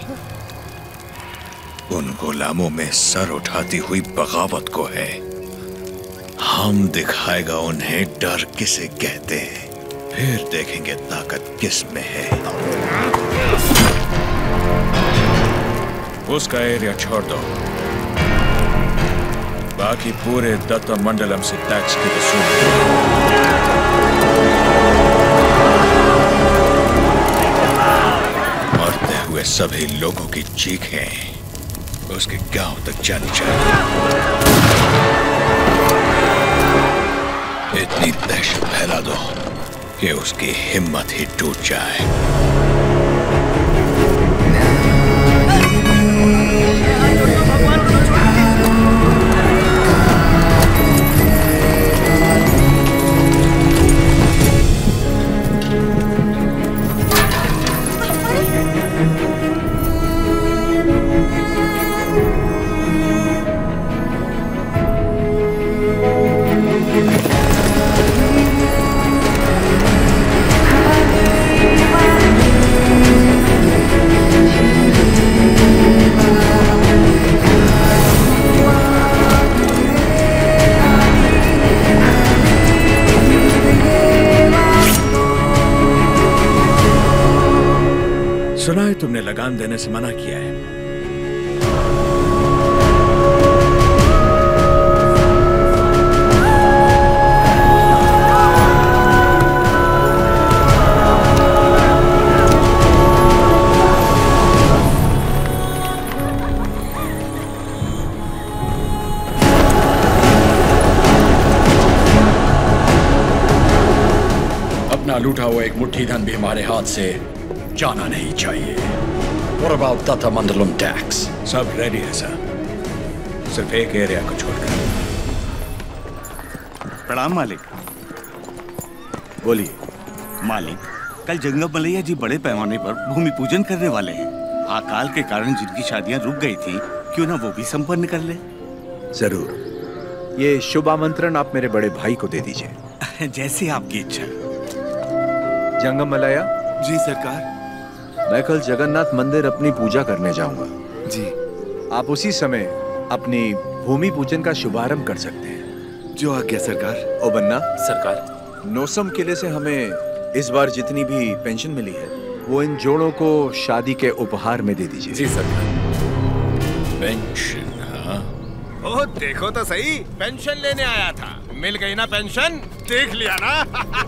उन गुलामों में सर उठाती हुई बगावत को है। हम दिखाएगा उन्हें डर किसे कहते हैं, फिर देखेंगे ताकत किस में है। उसका एरिया छोड़ दो, बाकी पूरे दत्त मंडलम से टैक्स की वसूली। मरते हुए सभी लोगों की चीखें उसके गांव तक जानी चाहिए। इतनी दहशत फैला दो कि उसकी हिम्मत ही टूट जाए। सुना है तुमने लगान देने से मना किया है। अपना लूटा हुआ एक मुट्ठी धन भी हमारे हाथ से जाना नहीं चाहिए। What about Datta Mandalam tax? सब रेडी है सर, सिर्फ एक एरिया को छोड़कर। प्रणाम मालिक। बोलिए। मालिक, कल जंगम मलैया जी बड़े पैमाने पर भूमि पूजन करने वाले हैं। अकाल के कारण जिनकी शादियां रुक गई थी, क्यों ना वो भी संपन्न कर ले। जरूर, ये शुभ आमंत्रण आप मेरे बड़े भाई को दे दीजिए। जैसे आपकी इच्छा। जंगम मलैया जी सरकार। मैं कल जगन्नाथ मंदिर अपनी पूजा करने जाऊंगा। जी। आप उसी समय अपनी भूमि पूजन का शुभारंभ कर सकते हैं। जो आज्ञा सरकार। ओ बन्ना सरकार, नोसम किले से हमें इस बार जितनी भी पेंशन मिली है वो इन जोड़ों को शादी के उपहार में दे दीजिए। जी सरकार। पेंशन? हाँ, ओह देखो तो सही, पेंशन लेने आया था। मिल गई ना पेंशन, देख लिया ना।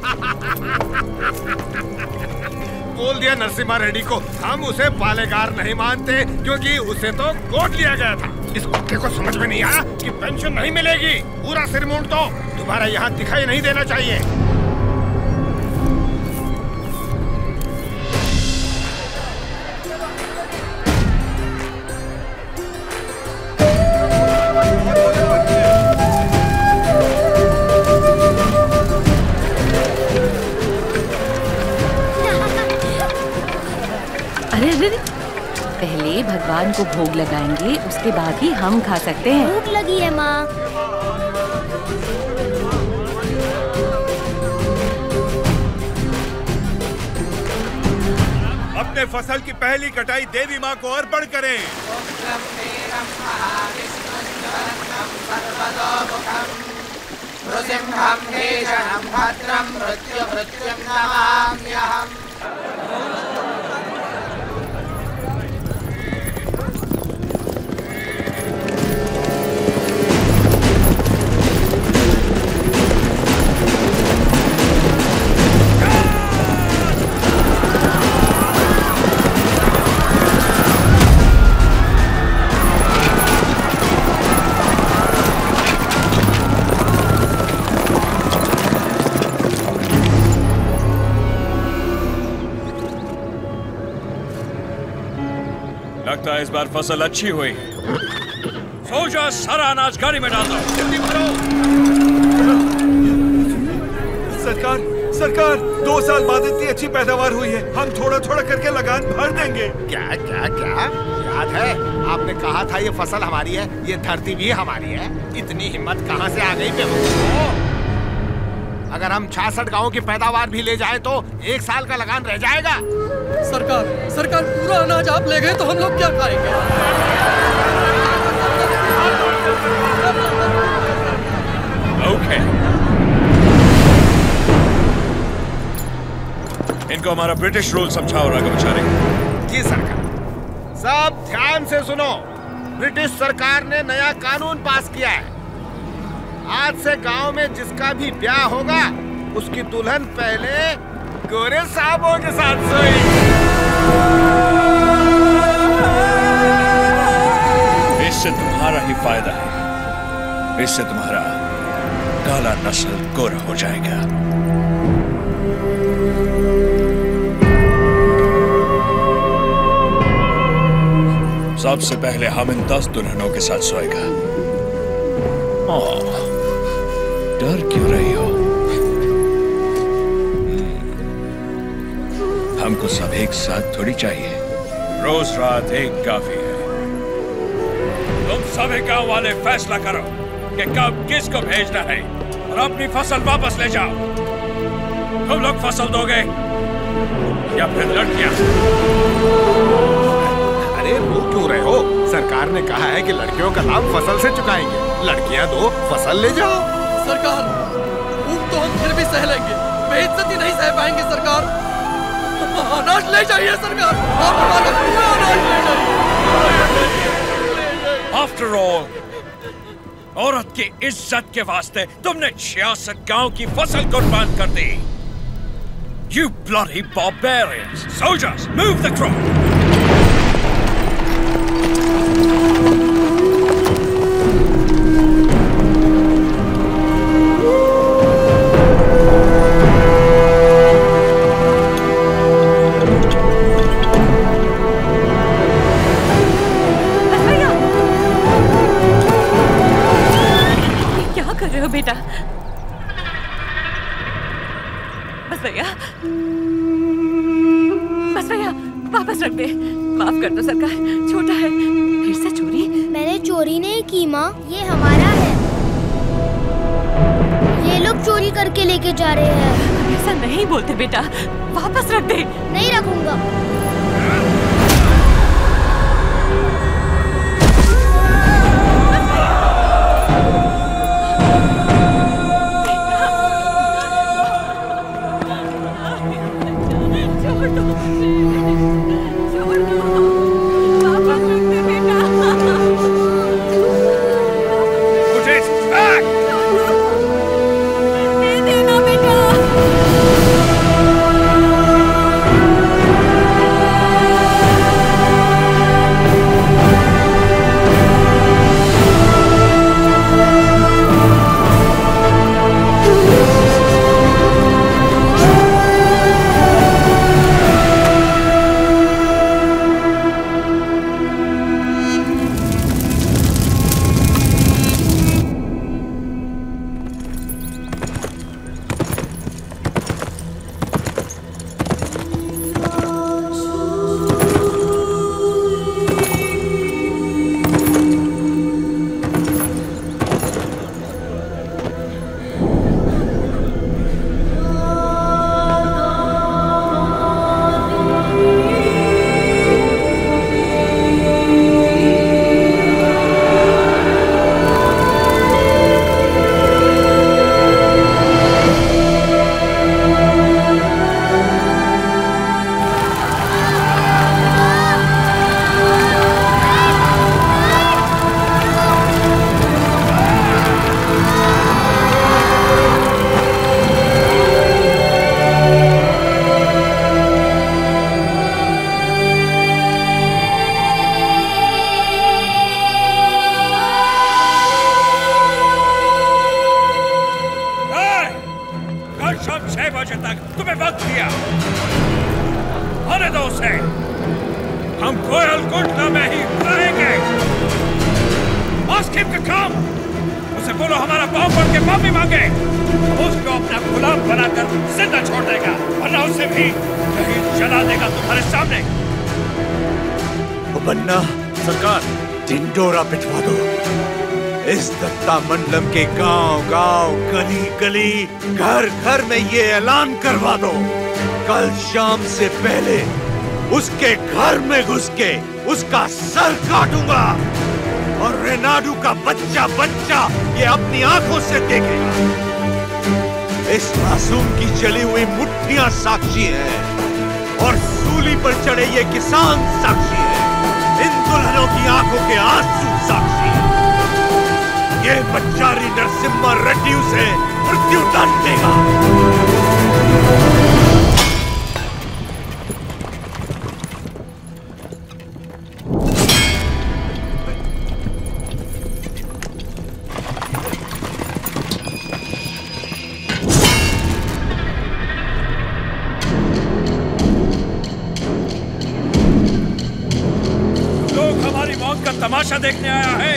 बोल दिया नरसिम्हा रेड्डी को, हम उसे पालेगार नहीं मानते क्योंकि उसे तो गोद लिया गया था। इस कुत्ते को समझ में नहीं आया कि पेंशन नहीं मिलेगी। पूरा सिर मूंड दो, दोबारा यहाँ दिखाई नहीं देना चाहिए। पहले भगवान को भोग लगाएंगे, उसके बाद ही हम खा सकते हैं। भूख लगी है माँ। अपने फसल की पहली कटाई देवी माँ को अर्पण करें। लगता है इस बार फसल अच्छी हुई। सो जा, सारा अनाज गाड़ी में डाल दो। जल्दी भरो। सरकार, सरकार, 2 साल बाद इतनी अच्छी पैदावार हुई है, हम थोड़ा थोड़ा करके लगान भर देंगे। क्या क्या क्या याद है आपने कहा था ये फसल हमारी है, ये धरती भी हमारी है। इतनी हिम्मत कहाँ से आ गई बेवकूफों? अगर हम 66 गांवों की पैदावार भी ले जाए तो 1 साल का लगान रह जाएगा। सरकार, सरकार, पूरा अनाज आप ले गए तो हम लोग क्या खाएंगे? ओके। इनको हमारा ब्रिटिश रूल समझाओ राघवाचारी। जी सरकार। सब ध्यान से सुनो, ब्रिटिश सरकार ने नया कानून पास किया है। आज से गांव में जिसका भी ब्याह होगा उसकी दुल्हन पहले गोरे साहबों के साथ सोएगी। इससे तुम्हारा ही फायदा है। इससे तुम्हारा काला नस्ल गोरा हो जाएगा। सबसे पहले हम इन 10 दुल्हनों के साथ सोएगा। डर क्यों रही हो? हमको सब एक साथ थोड़ी चाहिए। रोज रात एक काफी है। तुम सभी गांव वाले फैसला करो कि कब किसको भेजना है और अपनी फसल वापस ले जाओ। तुम लोग फसल दोगे या फिर लड़कियां? अरे वो क्यों रहे हो? सरकार ने कहा है कि लड़कियों का लाभ फसल से चुकाएंगे। लड़कियां दो, फसल ले जाओ। सरकार, भूख तो हम फिर भी सह लेंगे, बेइज्जती नहीं सह पाएंगे सरकार। अनाज ले जाइए सरकार, आप हमारा पूरा अनाज ले जाइए। आफ्टर ऑल, औरत की इज्जत के वास्ते तुमने 66 गांव की फसल कुर्बान कर दी। You bloody barbarians! Soldiers, move the crop! बेटा बस भैया, बस भैया, वापस रख दे। माफ कर दो सरकार, छोटा है। फिर से चोरी? मैंने चोरी नहीं की माँ, ये हमारा है। ये लोग चोरी करके लेके जा रहे हैं। ऐसा नहीं बोलते बेटा, वापस रख दे। नहीं रखूंगा। हम कोयल कुंडला में ही रहेंगे। आस्किम का काम, उसे बोलो हमारा पाँव पड़ के माफी मांगे, उसको अपना गुलाम बनाकर जिंदा छोड़ देगा, वरना उसे भी कहीं जला देगा तुम्हारे सामने। बन्ना सरकार, ढिंडोरा पिटवा दो। इस दत्ता मंडलम के गांव गांव, गली गली, घर घर में ये ऐलान करवा दो, कल शाम से पहले उसके घर में घुस के उसका सर काटूंगा और रेनाडू का बच्चा बच्चा ये अपनी आंखों से देखेगा। इस मासूम की जली हुई मुट्ठियां साक्षी हैं और सूली पर चढ़े ये किसान साक्षी हैं। इन दुल्हनों की आंखों के आंसू साक्षी हैं। ये बच्चारी नरसिम्हा रेड्डी उसे मृत्यु दंड देगा। लोग हमारी मौत का तमाशा देखने आया है।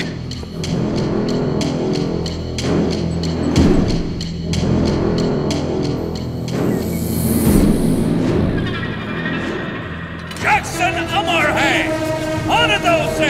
जैक्सन अमर है, आने दो उसे।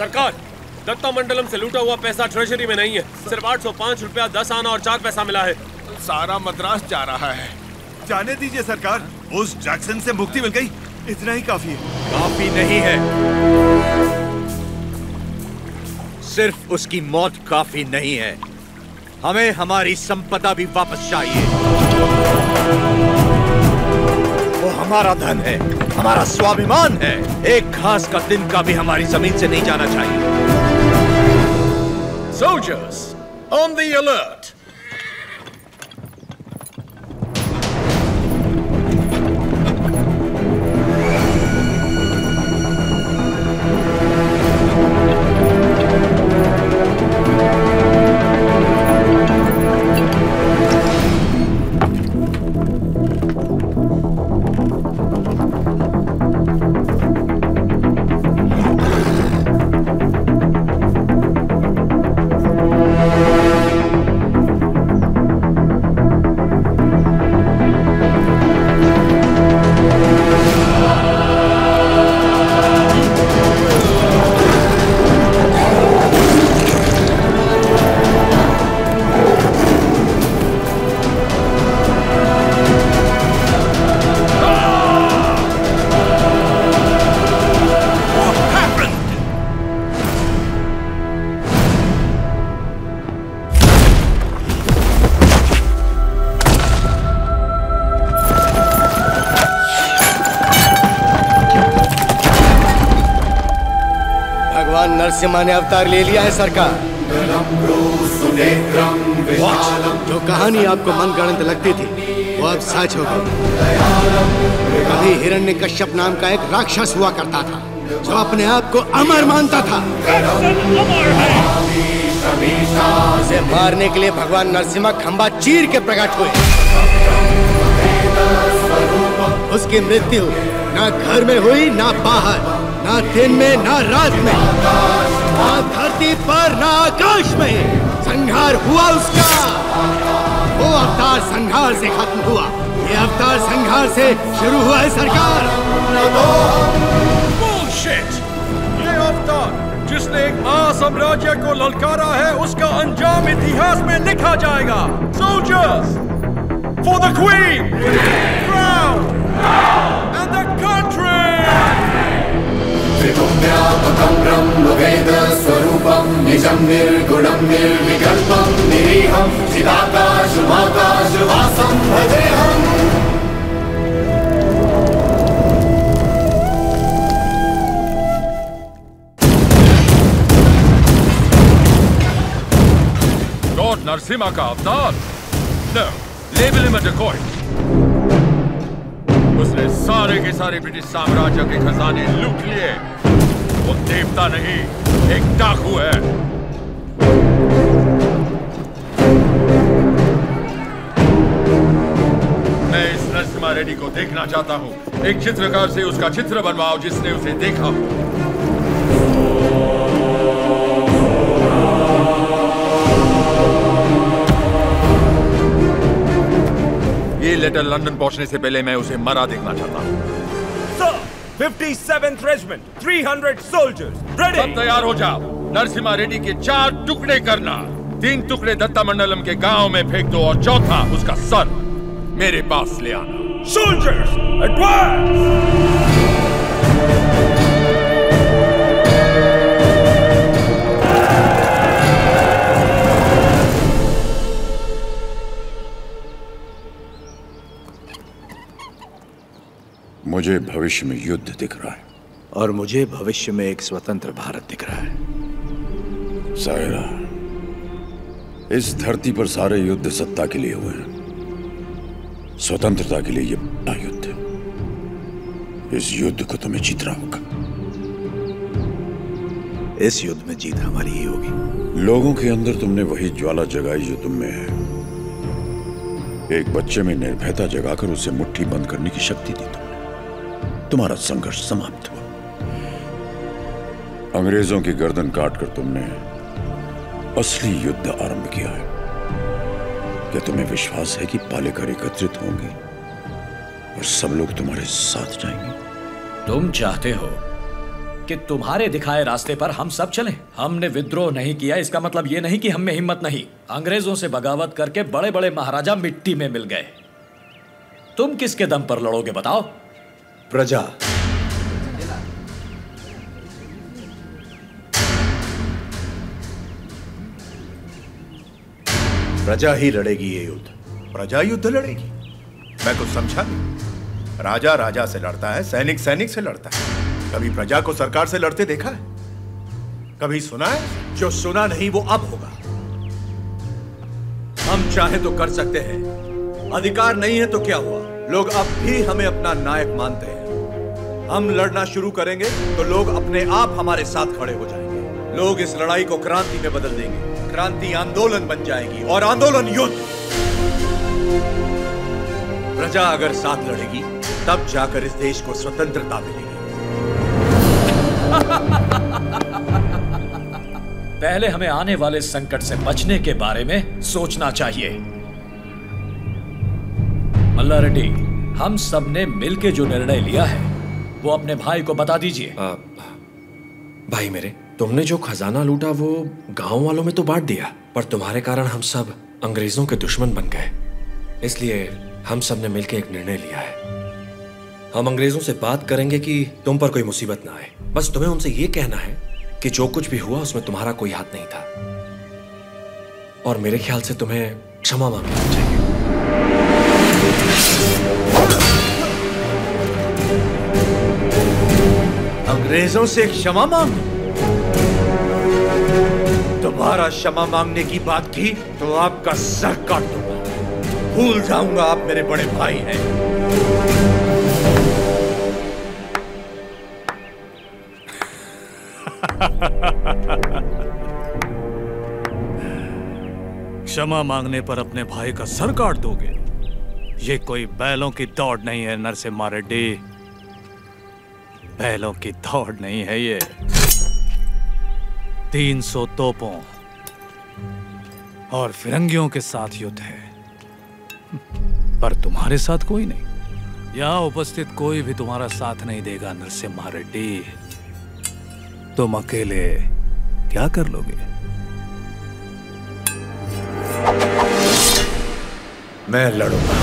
सरकार, दत्ता मंडलम से लूटा हुआ पैसा ट्रेजरी में नहीं है। सिर्फ 805 रुपया 10 आना और 4 पैसा मिला है। सारा मद्रास जा रहा है। जाने दीजिए सरकार, उस जैक्सन से मुक्ति मिल गई, इतना ही काफी है। काफी नहीं है, सिर्फ उसकी मौत काफी नहीं है, हमें हमारी संपदा भी वापस चाहिए। वो हमारा धन है, हमारा स्वाभिमान है। एक घास का तिनका भी हमारी जमीन से नहीं जाना चाहिए। Soldiers, on the alert! Narasimha ने अवतार ले लिया है सरकार। जो कहानी आपको मनगढ़ंत लगती थी वो अब सच हो गई। कभी हिरण्यकश्यप नाम का एक राक्षस हुआ करता था जो अपने आप को अमर मानता था। उसे मारने के लिए भगवान नरसिम्हा खंबा चीर के प्रकट हुए। उसकी मृत्यु ना घर में हुई ना बाहर, ना दिन में ना रात में, ना धरती पर ना आकाश में। संहार हुआ उसका। वो अवतार संहार से खत्म हुआ, ये अवतार संहार से शुरू हुआ है सरकार। Bullshit! ये अवतार जिसने एक महासाम्राज्य को ललकारा है, उसका अंजाम इतिहास में लिखा जाएगा। Soldiers, for the Queen, crown, and the country! त्रिगुण्यात्मकं ब्रह्मवेदस्वरूपं निजं निर्गुणं निर्विकल्पं निरीहं चिदाकाशमाकाशवासं भजेऽहम्। Lord नरसिम्हा का अवतार? No, label him a decoy. उसने सारे के सारे ब्रिटिश साम्राज्य के खजाने लूट लिए। वो देवता नहीं, एक डाकू है। मैं इस नरसिम्हा रेड्डी को देखना चाहता हूँ। एक चित्रकार से उसका चित्र बनवाओ जिसने उसे देखा हो। ये लेटर लंदन पहुंचने से पहले मैं उसे मरा देखना चाहता हूँ। 57th Regiment, 300 soldiers, ready! सब तैयार हो जाओ। नरसिम्हा रेड्डी के 4 टुकड़े करना। 3 टुकड़े दत्ता मंडलम के गांव में फेंक दो और चौथा उसका सर मेरे पास ले आना। Soldiers, advance! मुझे भविष्य में युद्ध दिख रहा है और मुझे भविष्य में एक स्वतंत्र भारत दिख रहा है। सायरा, इस धरती पर सारे युद्ध सत्ता के लिए हुए हैं। स्वतंत्रता के लिए ये बड़ा युद्ध है। इस युद्ध को तुम्हें जीतना होगा। इस युद्ध में जीत हमारी ही होगी। लोगों के अंदर तुमने वही ज्वाला जगाई जो तुम में है। एक बच्चे में निर्भयता जगाकर उसे मुट्ठी बंद करने की शक्ति दी तुमने। तुम्हारा संघर्ष समाप्त हुआ। अंग्रेजों की गर्दन काटकर तुमने असली युद्ध आरंभ किया है। क्या तुम्हें विश्वास है कि पालेकर एकत्रित होंगे और सब लोग तुम्हारे साथ जाएंगे? तुम चाहते हो कि तुम्हारे दिखाए रास्ते पर हम सब चलें। हमने विद्रोह नहीं किया, इसका मतलब ये नहीं कि हम में हिम्मत नहीं। अंग्रेजों से बगावत करके बड़े बड़े महाराजा मिट्टी में मिल गए। तुम किसके दम पर लड़ोगे बताओ? प्रजा। प्रजा ही लड़ेगी ये युद्ध। प्रजा युद्ध लड़ेगी? मैं कुछ समझा नहीं। राजा राजा से लड़ता है, सैनिक सैनिक से लड़ता है। कभी प्रजा को सरकार से लड़ते देखा है? कभी सुना है? जो सुना नहीं वो अब होगा। हम चाहे तो कर सकते हैं, अधिकार नहीं है तो क्या हुआ? लोग अब भी हमें अपना नायक मानते हैं। हम लड़ना शुरू करेंगे तो लोग अपने आप हमारे साथ खड़े हो जाएंगे। लोग इस लड़ाई को क्रांति में बदल देंगे। क्रांति आंदोलन बन जाएगी और आंदोलन युद्ध। प्रजा अगर साथ लड़ेगी तब जाकर इस देश को स्वतंत्रता मिलेगी। पहले हमें आने वाले संकट से बचने के बारे में सोचना चाहिए। मल्ला रेड्डी, हम सब ने मिलकर जो निर्णय लिया है वो अपने भाई को बता दीजिए। भाई मेरे, तुमने जो खजाना लूटा वो गांव वालों में तो बांट दिया, पर तुम्हारे कारण हम सब अंग्रेजों के दुश्मन बन गए। इसलिए हम सब ने मिलकर एक निर्णय लिया है। हम अंग्रेजों से बात करेंगे कि तुम पर कोई मुसीबत ना आए। बस तुम्हें उनसे ये कहना है कि जो कुछ भी हुआ उसमें तुम्हारा कोई हाथ नहीं था, और मेरे ख्याल से तुम्हें क्षमा मांगनी चाहिए। अंग्रेजों से क्षमा मांग? तुम्हारा क्षमा मांगने की बात की तो आपका सर काट दूंगा। भूल जाऊंगा आप मेरे बड़े भाई हैं। क्षमा मांगने पर अपने भाई का सर काट दोगे? ये कोई बैलों की दौड़ नहीं है नरसिम्हा रेड्डी। बैलों की दौड़ नहीं है ये। 300 तोपों और फिरंगियों के साथ युद्ध है, पर तुम्हारे साथ कोई नहीं। यहाँ उपस्थित कोई भी तुम्हारा साथ नहीं देगा नरसिम्हा रेड्डी। तुम अकेले क्या कर लोगे? मैं लड़ूंगा।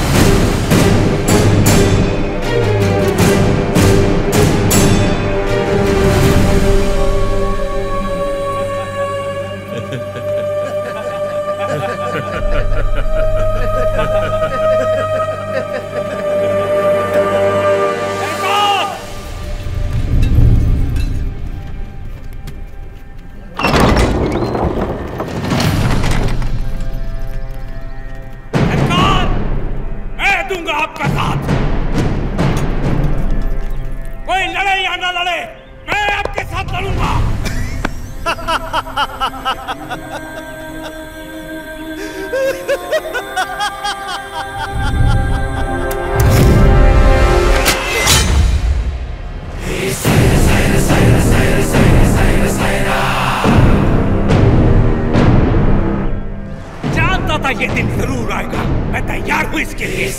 जानता था ये दिन जरूर आएगा। मैं तैयार हूं इसके लिए।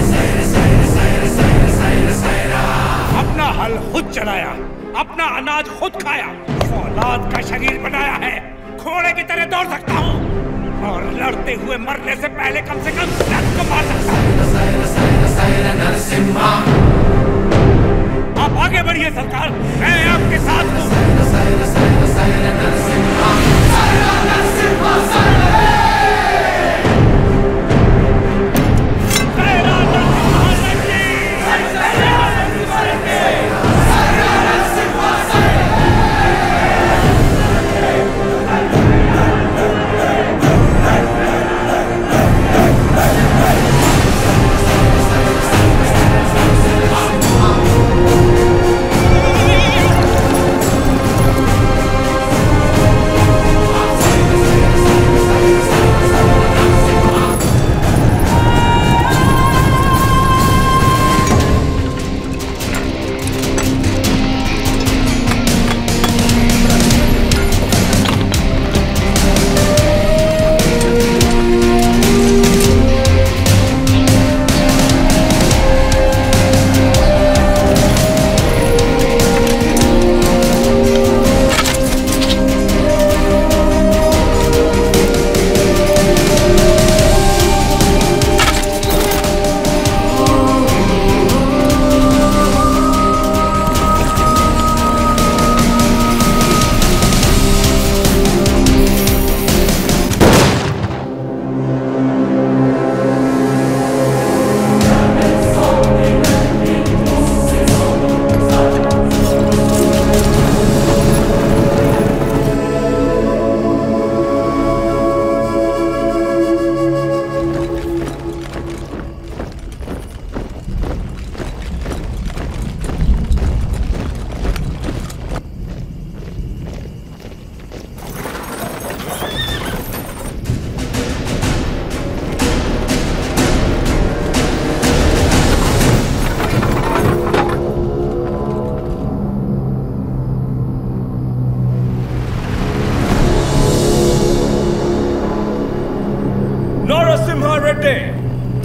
अपना हल खुद चलाया, अपना अनाज खुद खाया, औलाद का शरीर बनाया है। घोड़े की तरह दौड़ सकता हूँ और लड़ते हुए मरने से पहले कम से कम रथ को मार सकता हूँ। आप आगे बढ़िए सरकार, मैं आपके साथ हूँ।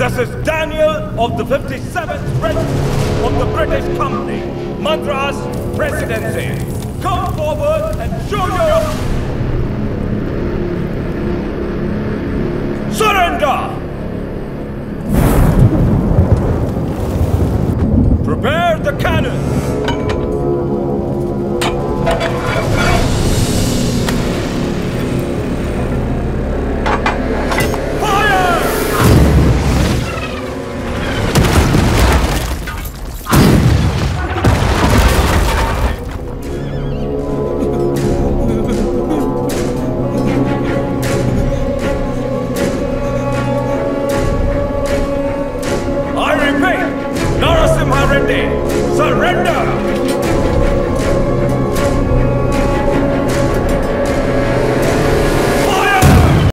This is Daniel of the 57th Regiment of the British Company, Madras Presidency. Come forward and show your... Surrender! Prepare the cannon!